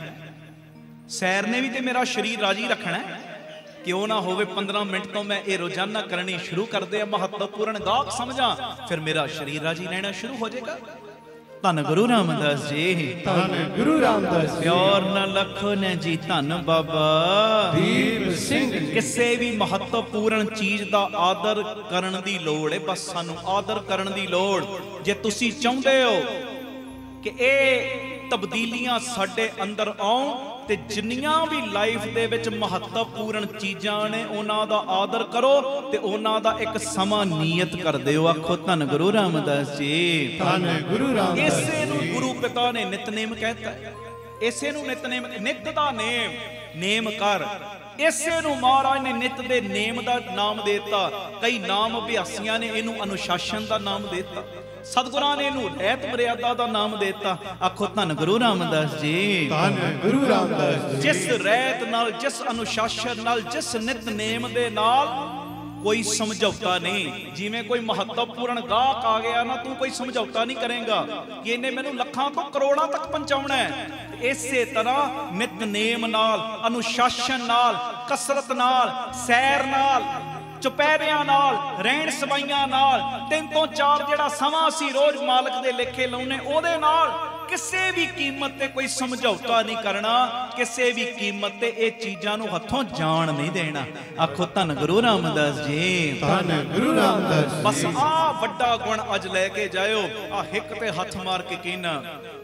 ਸੈਰ ਨੇ ਵੀ ਤੇ ਮੇਰਾ ਸਰੀਰ ਰਾਜੀ ਰੱਖਣਾ। ਕਿਉਂ ਨਾ ਹੋਵੇ ਪੰਦਰਾਂ ਮਿੰਟ ਤੋਂ ਮੈਂ ਇਹ ਰੋਜ਼ਾਨਾ ਕਰਨੀ ਸ਼ੁਰੂ ਕਰ ਦਿਆਂ, ਮਹੱਤਵਪੂਰਨ ਗਾਹਕ ਸਮਝਾਂ, ਫਿਰ ਮੇਰਾ ਸਰੀਰ ਰਾਜੀ ਰਹਿਣਾ ਸ਼ੁਰੂ ਹੋ ਜਾਏਗਾ। ਧੰਨ ਗੁਰੂ ਰਾਮਦਾਸ ਜੀ, ਧੰਨ ਗੁਰੂ ਰਾਮਦਾਸ ਜੀ। ਪਿਆਰ ਨਾ ਲੱਖੋ ਨੇ ਜੀ, ਧੰਨ ਬਾਬਾ ਦੀਪ ਸਿੰਘ ਜੀ। ਕਿਸੇ ਵੀ ਮਹੱਤਵਪੂਰਨ ਚੀਜ਼ ਦਾ ਆਦਰ ਕਰਨ ਦੀ ਲੋੜ ਹੈ। ਬਸ ਸਾਨੂੰ ਆਦਰ ਕਰਨ ਦੀ ਲੋੜ। ਜੇ ਤੁਸੀਂ ਚਾਹੁੰਦੇ ਹੋ ਕਿ ਇਹ ਤਬਦੀਲੀਆਂ ਸਾਡੇ ਅੰਦਰ ਆਉਣ, ਤੇ ਜਿੰਨੀਆਂ ਵੀ ਲਾਈਫ ਦੇ ਵਿੱਚ ਮਹੱਤਵਪੂਰਨ ਚੀਜ਼ਾਂ ਨੇ ਉਹਨਾਂ ਦਾ ਆਦਰ ਕਰੋ ਤੇ ਉਹਨਾਂ ਦਾ ਇੱਕ ਸਮਾਂ ਨਿਯਤ ਕਰ ਦਿਓ। ਆਖੋ ਧੰਨ ਗੁਰੂ ਰਾਮਦਾਸ ਜੀ, ਧੰਨ ਗੁਰੂ ਰਾਮਦਾਸ। ਇਸੇ ਨੂੰ ਗੁਰੂ ਪਿਤਾ ਨੇ ਨਿਤਨੇਮ ਕਹਿਤਾ। ਇਸੇ ਨੂੰ ਨਿਤਨੇਮ, ਨਿਤ ਦਾ ਨੇਮ, ਨੇਮ ਕਰ। ਇਸੇ ਨੂੰ ਮਹਾਰਾਜ ਨੇ ਨਿਤ ਦੇ ਨੇਮ ਦਾ ਨਾਮ ਦੇਤਾ। ਕਈ ਨਾਮ ਅਭਿਆਸੀਆਂ ਨੇ ਇਹਨੂੰ ਅਨੁਸ਼ਾਸਨ ਦਾ ਨਾਮ ਦੇਤਾ। ਸਤਿਗੁਰਾਂ ਨੇ ਇਹਨੂੰ ਰਹਿਤ ਮਰਿਆਦਾ ਦਾ ਨਾਮ ਦੇਤਾ। ਆਖੋ ਧੰਨ ਗੁਰੂ ਰਾਮਦਾਸ ਜੀ, ਧੰਨ ਗੁਰੂ ਰਾਮਦਾਸ ਜੀ। ਜਿਸ ਰਹਿਤ ਨਾਲ, ਜਿਸ ਅਨੁਸ਼ਾਸਨ ਨਾਲ, ਜਿਸ ਨਿਤਨੇਮ ਦੇ ਨਾਲ ਕੋਈ ਸਮਝੌਤਾ ਨਹੀਂ। ਜਿਵੇਂ ਕੋਈ ਮਹੱਤਵਪੂਰਨ ਗਾਹਕ ਆ ਗਿਆ ਨਾ, ਤੂੰ ਕੋਈ ਸਮਝੌਤਾ ਨਹੀਂ ਕਰੇਗਾ ਕਿ ਇਹਨੇ ਮੈਨੂੰ ਲੱਖਾਂ ਤੋਂ ਕਰੋੜਾਂ ਤੱਕ ਪਹੁੰਚਾਉਣਾ ਹੈ। ਇਸੇ ਤਰ੍ਹਾਂ ਨਿਤਨੇਮ ਨਾਲ, ਅਨੁਸ਼ਾਸਨ ਨਾਲ, ਕਸਰਤ ਨਾਲ, ਸੈਰ ਨਾਲ, ਚੁਪਹਿਰਿਆਂ ਨਾਲ, ਰਹਿਣ ਸਬਾਈਆਂ ਨਾਲ, ਤਿੰਨ ਤੋਂ ਚਾਰ ਜਿਹੜਾ ਸਮਾਂ ਅਸੀਂ ਰੋਜ਼ ਮਾਲਕ ਦੇ ਲੇਖੇ ਲਾਉਨੇ, ਉਹਦੇ ਨਾਲ ਕਿਸੇ ਵੀ ਕੀਮਤ ਤੇ ਕੋਈ ਸਮਝੌਤਾ ਨਹੀਂ ਕਰਨਾ। ਕਿਸੇ ਵੀ ਕੀਮਤ ਤੇ ਇਹ ਚੀਜ਼ਾਂ ਨੂੰ ਹੱਥੋਂ ਜਾਣ ਨਹੀਂ ਦੇਣਾ। ਆਖੋ ਧੰਨ ਗੁਰੂ ਰਾਮਦਾਸ ਜੀ, ਧੰਨ ਗੁਰੂ ਰਾਮਦਾਸ ਜੀ। ਬਸ ਆ ਵੱਡਾ ਗੁਣ ਅੱਜ ਲੈ ਕੇ ਜਾਇਓ। ਆ ਹਿੱਕ ਤੇ ਹੱਥ ਮਾਰ ਕੇ ਕਹਿਣਾ,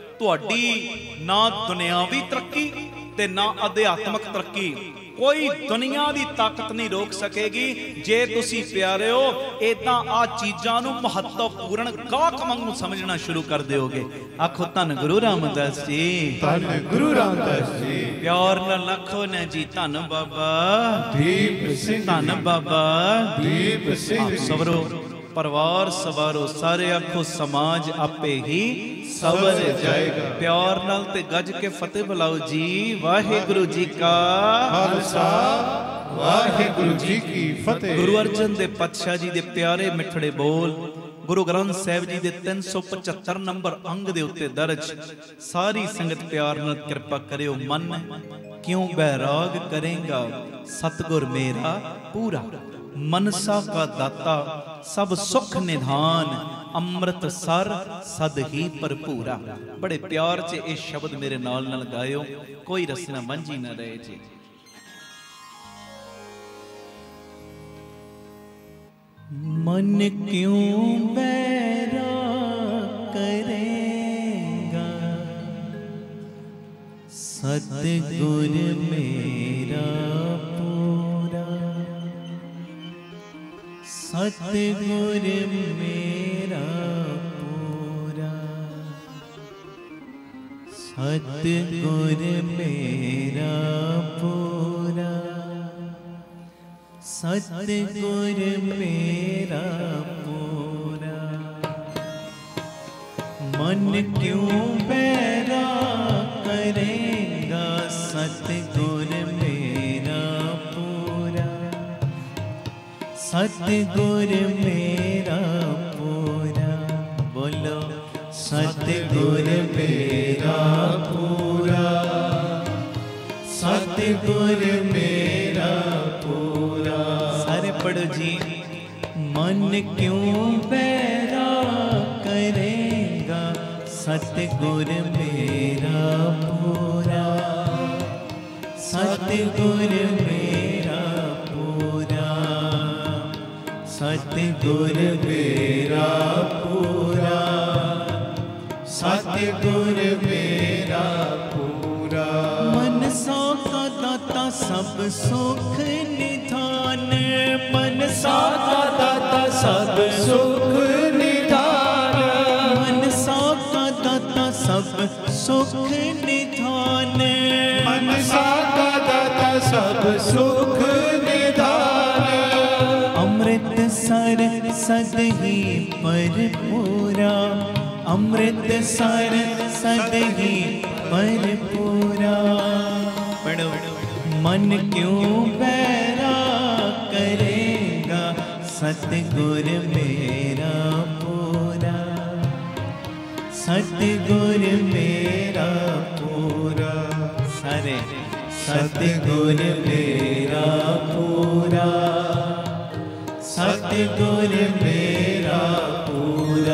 ਤੁਹਾਡੀ ਨਾ ਦੁਨਿਆਵੀ ਤਰੱਕੀ ਤੇ ਨਾ ਅਧਿਆਤਮਕ ਤਰੱਕੀ ਕੋਈ ਦੁਨੀਆ ਦੀ ਤਾਕਤ ਨਹੀਂ ਰੋਕ ਸਕੇਗੀ। ਜੇ ਤੁਸੀਂ ਪਿਆਰਿਓ ਇਦਾਂ ਆ ਚੀਜ਼ਾਂ ਨੂੰ ਮਹੱਤਵਪੂਰਨ ਗਾਹਕ ਵਾਂਗੂ ਸਮਝਣਾ ਸ਼ੁਰੂ ਕਰ ਦਿਓਗੇ। ਆਖੋ ਧੰਨ ਗੁਰੂ ਰਾਮਦਾਸ ਜੀ, ਧੰਨ ਗੁਰੂ ਰਾਮਦਾਸ ਜੀ। ਪਿਆਰ ਨਾਲ ਲੱਖੋ ਨੇ ਜੀ, ਧੰਨ ਬਾਬਾ ਦੀਪ ਸਿੰਘ, ਧੰਨ ਬਾਬਾ ਦੀਪ ਸਿੰਘ। ਸਵਰੋ ਪਰਿਵਾਰ ਸਵਾਰੋ, ਸਾਰੇ ਆਖੋ ਸਮਾਜ ਆਪੇ ਹੀ ਸਵਰ ਜਾਏਗਾ। ਪਿਆਰ ਨਾਲ ਤੇ ਗੱਜ ਕੇ ਫਤਿਹ ਬੁਲਾਓ ਜੀ। ਵਾਹਿਗੁਰੂ ਜੀ ਕਾ ਖਾਲਸਾ, ਵਾਹਿਗੁਰੂ ਜੀ ਕੀ ਫਤਿਹ। ਗੁਰੂ ਅਰਜਨ ਦੇ ਪਾਤਸ਼ਾਹ ਜੀ ਦੇ ਪਿਆਰੇ ਮਿੱਠੜੇ ਬੋਲ ਗੁਰੂ ਗ੍ਰੰਥ ਸਾਹਿਬ ਜੀ ਦੇ ਤਿੰਨ ਸੌ ਪਚੱਤਰ ਨੰਬਰ ਅੰਗ ਦੇ ਉੱਤੇ ਦਰਜ। ਸਾਰੀ ਸੰਗਤ ਪਿਆਰ ਨਾਲ ਕਿਰਪਾ ਕਰਿਓ। ਮਨ ਕਿਉਂ ਬੈਰਾਗ ਕਰੇਗਾ, ਸਤਿਗੁਰ ਮੇਰਾ ਪੂਰਾ। ਮਨਸਾ ਕਾ ਦਾਤਾ ਸਭ ਸੁਖ ਨਿਧਾਨ, ਅੰਮ੍ਰਿਤ ਸਰ ਸਦ ਹੀ ਭਰਪੂਰਾ। ਬੜੇ ਪਿਆਰ 'ਚ ਇਹ ਸ਼ਬਦ ਮੇਰੇ ਨਾਲ ਨਾਲ ਗਾਇਓ, ਕੋਈ ਰਸਨਾ ਵਾਂਝੀ ਨਾ ਰਹੇ ਜੀ। मन क्यों बैरा करेगा, सतगुर मेरा पूरा, सतगुर मेरा पूरा, सतगुर मेरा पूरा, सतगुर मेरा पूरा। मन क्यों बैरा करेगा सतगुर मेरा पूरा, सतगुर मेरा पूरा। बोलो सतगुर मेरा पूरा, सतगुर मेरा पूरा। सारे पढ़ो जी। मन क्यों बैरा करेगा सतगुर मेरा पूरा, सतगुर मेरा पूरा, सतगुर मेरा पूरा, सतगुर मेरा पूरा। मन सौ का दाता सब सुख निधान, मन सौ का दाता सब सुख निधान, मन सौ का दाता सब सुख निधान, मन सा का दाता सब सुख निधान। अमृत सर सदही पर पूरा, अमृत सर सदही पर पूरा। पढ़ो। मन क्यों बैरा करेगा सतगुर मेरा पूरा, सतगुर मेरा पूरा। सारे सतगुर मेरा पूरा, सतगुर मेरा पूरा।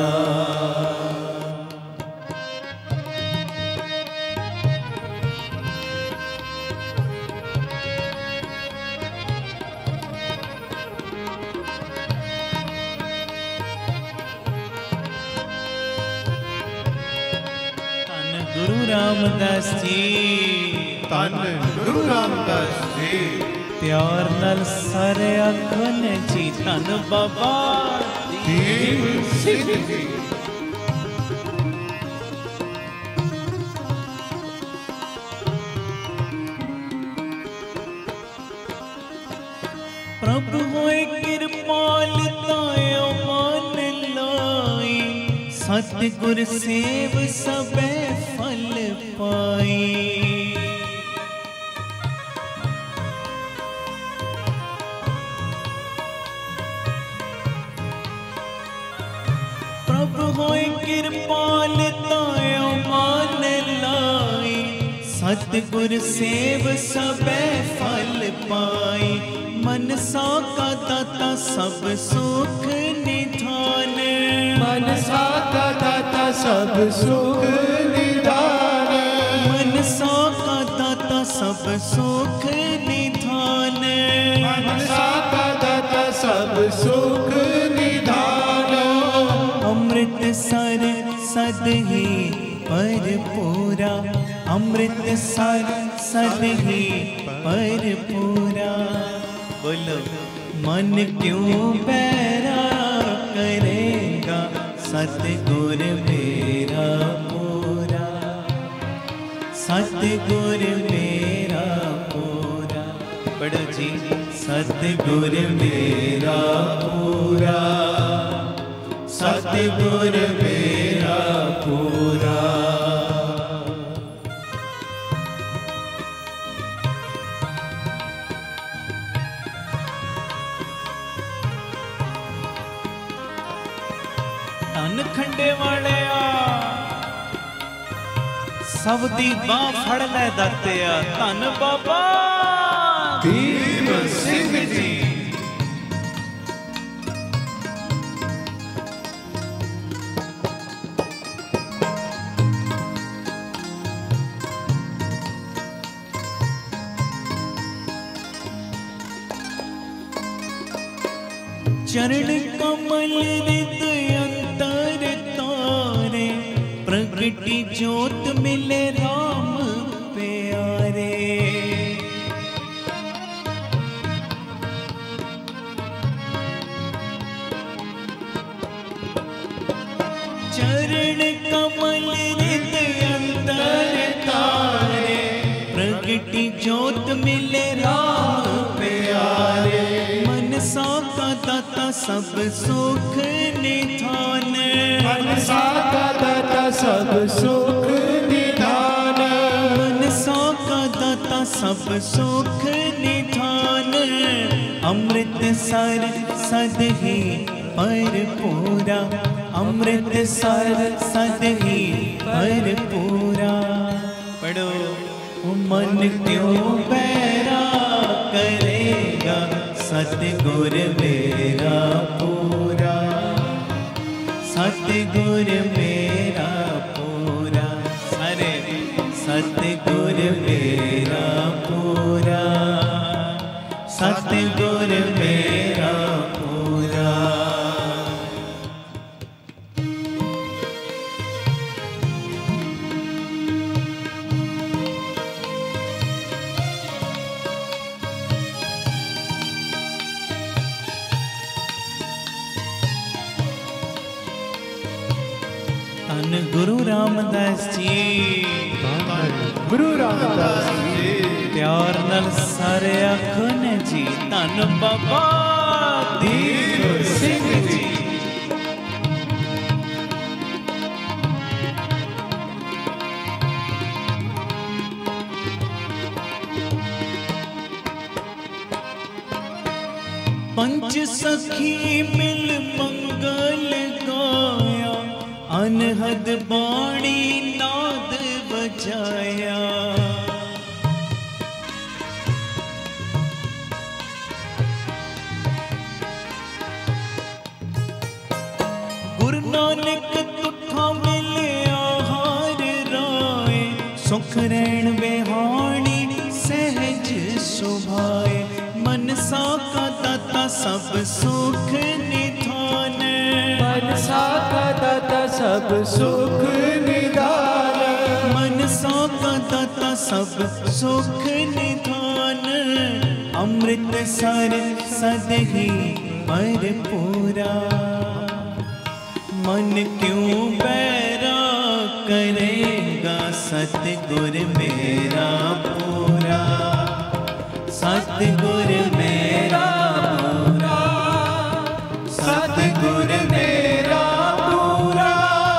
गुरु रामदास जी, धन गुरु रामदास जी। प्यार नाल सारे आखन जी धन बाबा दीप सिंह जी। प्रभु होए कृपाल तायो मान लाई, सतगुर सेव सबे फल पाई। प्रभु होए कृपाल तायो मान लाई, सतगुर सेव सबे फल पाई। मन सा का दाता सब सुख निधान, मन सा का दाता सब सुख निधान, मन सा का दाता सब सुख निधान, मन सा का दाता सब सुख निधान। अमृत सर सदही पर पूरा, अमृत सर सदही पर पूरा। बोलो मन क्यों बैरा करेगा सतगुर मेरा पूरा, सतगुर मेरा पूरा। पढ़ो जी। सतगुर मेरा पूरा, सतगुर मेरा पूरा। धन खंडे वालिया सब दी बाह फड़ ले दातिया, धन बाबा दीप सिंह जी। चरण कमल रित अंतर तारे, प्रगटी ज्योत मिले राम प्यारे। प्रगटी जोत मिले राम प्यारे। मनसा का दाता सब सुख निधान, मनसा का दाता सब सुख निधान, मनसा का दाता सब सुख निधान। अमृत सर सद ही पर पूरा, अमृत सर सद ही पर पूरा। पढ़ो मन क्यों बैरा करेगा सतगुर मेरा पूरा, सतगुर मेरा पूरा। अरे सतगुर मेरा पूरा, सतगुर मेरा पूरा। धन गुरु रामदास जी, गुरु रामदास जी, प्यार नाल सारे आखन जी। धन बाबा दीप सिंह जी। पंच सखी मिल मंगल गाया, अनहद बाणी नाद बजाया। गुरु नानक तुठा मिले आहार राय, सुख रैण बिहाणी सहज सुभाए। मनसा का दाता सब सुख निधान, मनसा का दाता सब सुख निधान, मनसा का दाता सब सुख निधान। अमृत सर सद ही पर पूरा, मन क्यों बैरा करेगा सतगुर मेरा पूरा, सतगुर मेरा पूरा, सतगुर मेरा पूरा,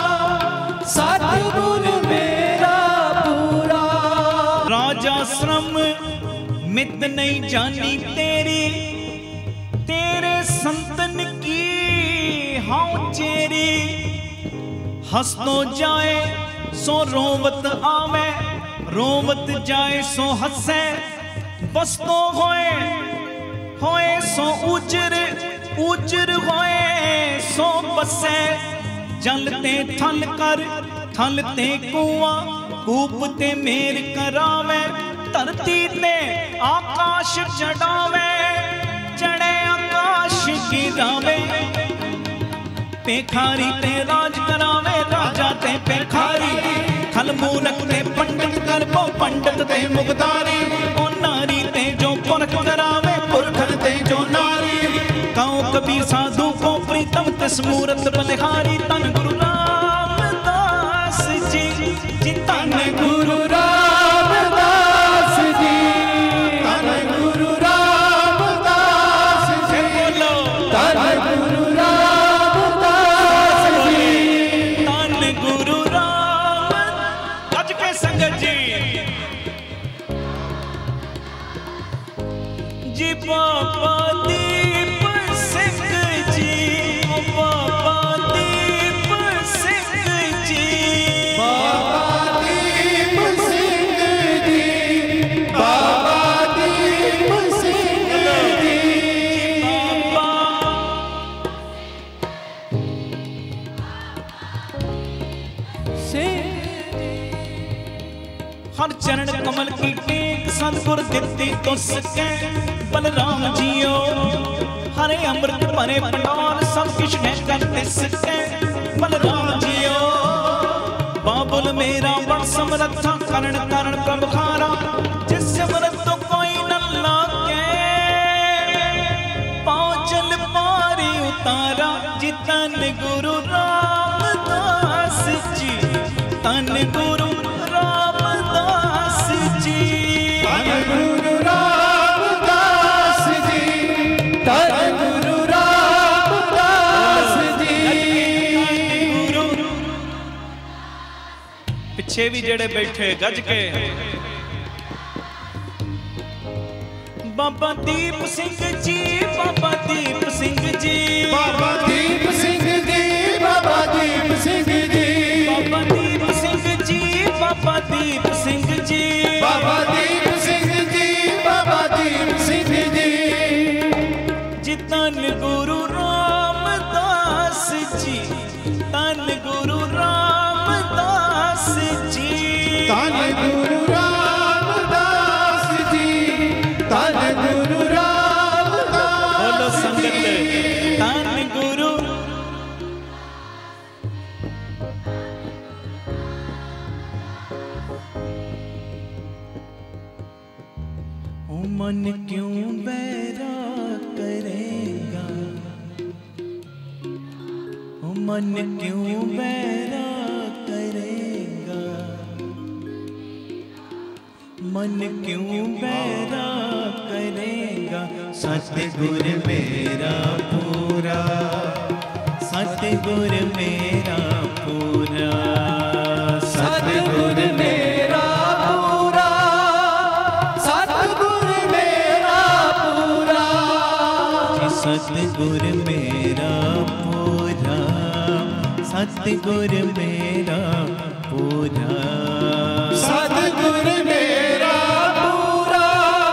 सतगुर मेरा पूरा। राजा श्रम मित नहीं जानी तेरी, तेरे संतन की हाउ चेरी। हंसतो जाए सो रोवत आवे, रोवत जाए सो हंसे। बसतो होए होए सो उजर, उजर होए सो बसे। जलते थल कर थलते कुआं, कूपते मेर करावे। धरती ते आकाश चढ़ावे, चढ़े आकाश गिरावे। पेखारी ते राज करावे, राजा ते पेखारी। खल मूरख ते पंडित कर पो, पंडित ते मुगदारी। ओ नारी ते जो पुरख करावे, पुरखन ते जो नारी। कहो कबीर साधु को प्रीतम, तिस मूरत बलिहारी। तन गुरु रामदास जी, जी तन गुरु रामदास जी, तन गुरु रामदास जी, बोलो तन गुरु रामदास जी, तन गुरु राम। गज के संगत जी, जी बाबा दीप सिंह जी, ओ बाबा दीप सिंह जी, बाबा दीप सिंह जी, बाबा दीप सिंह जी, बाबा हर चरण कमल की टेक सतगुर दित्ती तुसके। बलराम जियो हरे अमृत भरे भंडार, सब किछ है कर तिसके। बलराम जियो बाबुल मेरा बड़ समरथा, करण करण प्रभुखारा। जिस सिमरत तो कोई न लागे, पाँव जल पारी उतारा। जी तन गुरु रामदास जी, तन गुरु रामदास जी, गुरु रामदास जी, धन गुरु रामदास जी। पिछे भी जेड़े बैठे गज के बाबा दीप सिंह जी, बाबा दीप सिंह जी, बाबा दीप सिंह जी, बाबा दीप सिंह जी, बाबा दीप सिंह जी, बाबा दीप सिंह जी, बाबा दीप सिंह जी, बाबा दीप सिंह जी। जितन गुरु रामदास जी, तन गुरु रामदास जी, धन गुरु रामदास जी, धन गुरु रामदास। बोलो संगत, तन गुरु। ओ मन क्यों बैरा करेगा, ओ मन क्यों बैरा करेगा, मन क्यों बैरा करेगा। सतगुर मेरा पूरा, सतगुर मेरा पूरा, सतगुर मेरा पूरा, सतगुर मेरा पूरा, सतगुर मेरा पूरा, सतगुर मेरा पूरा, सतगुर मेरा पूरा,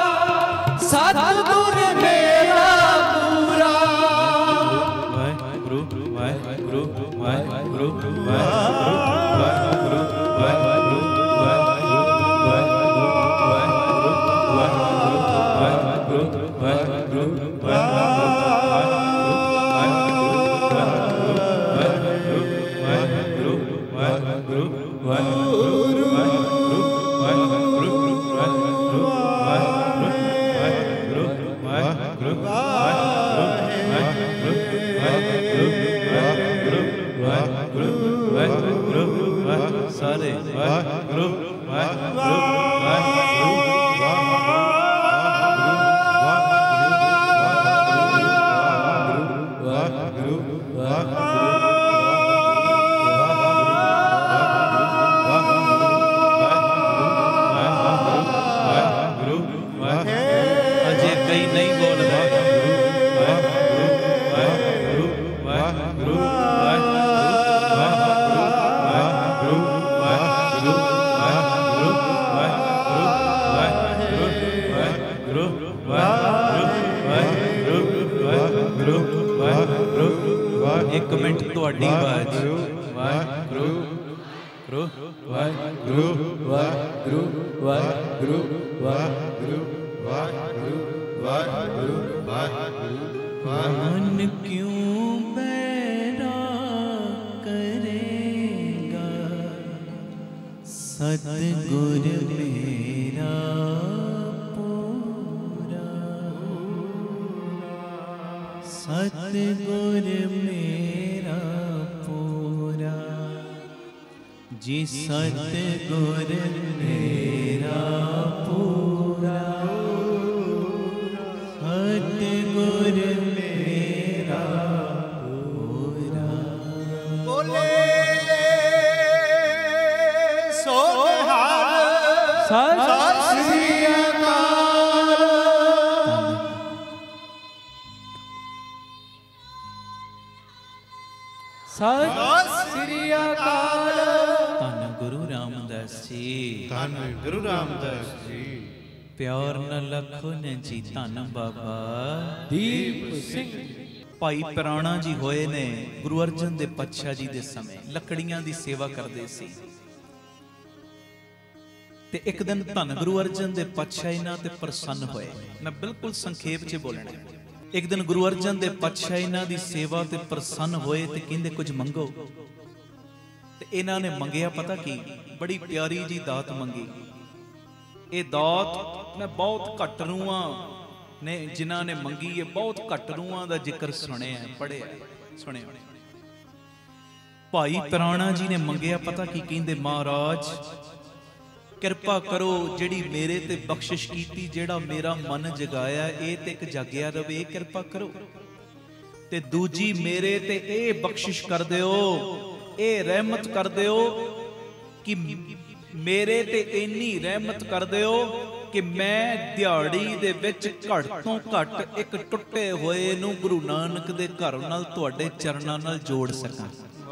सतगुर मेरा पूरा। वाहिगुरु वाहिगुरु वाहिगुरु वाहिगुरु वाहिगुरु वाहिगुरु वाहिगुरु वाहिगुरु सारे वाहिगुरु वाहिगुरु एक मिनट तुहाडी आवाज वाहिगुरु वाहिगुरु वाहिगुरु वाहिगुरु वाहिगुरु वाहिगुरु वाहिगुरु वाहिगुरु मन क्यों बैरा करेगा, सतगुर मेरा पूरा, सतगुर मेरा पूरा, जी सतगुर मेरा पूरा, सतगुर मेरा पूरा। बोले सोहार सत श्री अकाल। सत श्री अकाल। धन गुरु रामदास जी, धन गुरु रामदास जी। प्यार न लखो ने जी धन बाबा दीप सिंह ਭਾਈ ਪ੍ਰਾਣਾ ਜੀ ਹੋਏ ਨੇ ਗੁਰੂ ਅਰਜਨ ਦੇ ਪਾਤਸ਼ਾਹ ਜੀ ਦੇ ਸਮੇਂ, ਲੱਕੜੀਆਂ ਦੀ ਸੇਵਾ ਕਰਦੇ ਸੀ। ਤੇ ਇੱਕ ਦਿਨ ਧੰਨ ਗੁਰੂ ਅਰਜਨ ਦੇ ਪਾਤਸ਼ਾਹ ਇਹਨਾਂ ਤੇ ਪ੍ਰਸੰਨ ਹੋਏ। ਮੈਂ ਬਿਲਕੁਲ ਸੰਖੇਪ 'ਚ ਬੋਲਣਾ। ਇੱਕ ਦਿਨ ਗੁਰੂ ਅਰਜਨ ਦੇ ਪਾਤਸ਼ਾਹ ਇਹਨਾਂ ਦੀ ਸੇਵਾ ਤੇ ਪ੍ਰਸੰਨ ਹੋਏ ਤੇ ਕਹਿੰਦੇ ਕੁਝ ਮੰਗੋ। ਤੇ ਇਹਨਾਂ ਨੇ ਮੰਗਿਆ ਪਤਾ ਕੀ, ਬੜੀ ਪਿਆਰੀ ਜੀ ਦਾਤ ਮੰਗੀ। ਇਹ ਦਾਤ ਮੈਂ ਬਹੁਤ ਘੱਟ ਰੂਹਾਂ ਨੇ ਜਿਨ੍ਹਾਂ ਨੇ ਮੰਗੀ ਹੈ, ਬਹੁਤ ਘੱਟ ਰੂਹਾਂ ਦਾ ਜ਼ਿਕਰ ਸੁਣਿਆ ਪੜਿਆ ਸੁਣਿਆ। ਭਾਈ ਪ੍ਰਾਣਾ ਜੀ ਨੇ ਮੰਗਿਆ ਪਤਾ ਕੀ ਕਹਿੰਦੇ, ਮਹਾਰਾਜ ਕਿਰਪਾ ਕਰੋ ਜਿਹੜੀ ਮੇਰੇ ਤੇ ਬਖਸ਼ਿਸ਼ ਕੀਤੀ, ਜਿਹੜਾ ਮੇਰਾ ਮਨ ਜਗਾਇਆ ਇਹ ਤੇ ਇੱਕ ਜਾਗਿਆ ਰਵੇ, ਕਿਰਪਾ ਕਰੋ। ਤੇ ਦੂਜੀ ਮੇਰੇ ਤੇ ਇਹ ਬਖਸ਼ਿਸ਼ ਕਰ ਦਿਓ, ਇਹ ਰਹਿਮਤ ਕਰ ਦਿਓ ਕਿ ਮੇਰੇ ਤੇ ਇੰਨੀ ਰਹਿਮਤ ਕਰ ਦਿਓ ਕਿ ਮੈਂ ਦਿਹਾੜੀ ਦੇ ਵਿੱਚ ਘੱਟ ਤੋਂ ਘੱਟ ਇੱਕ ਟੁੱਟੇ ਹੋਏ ਨੂੰ ਗੁਰੂ ਨਾਨਕ ਦੇ ਘਰ ਨਾਲ ਤੁਹਾਡੇ ਚਰਨਾਂ ਨਾਲ ਜੋੜ ਸਕਾਂ।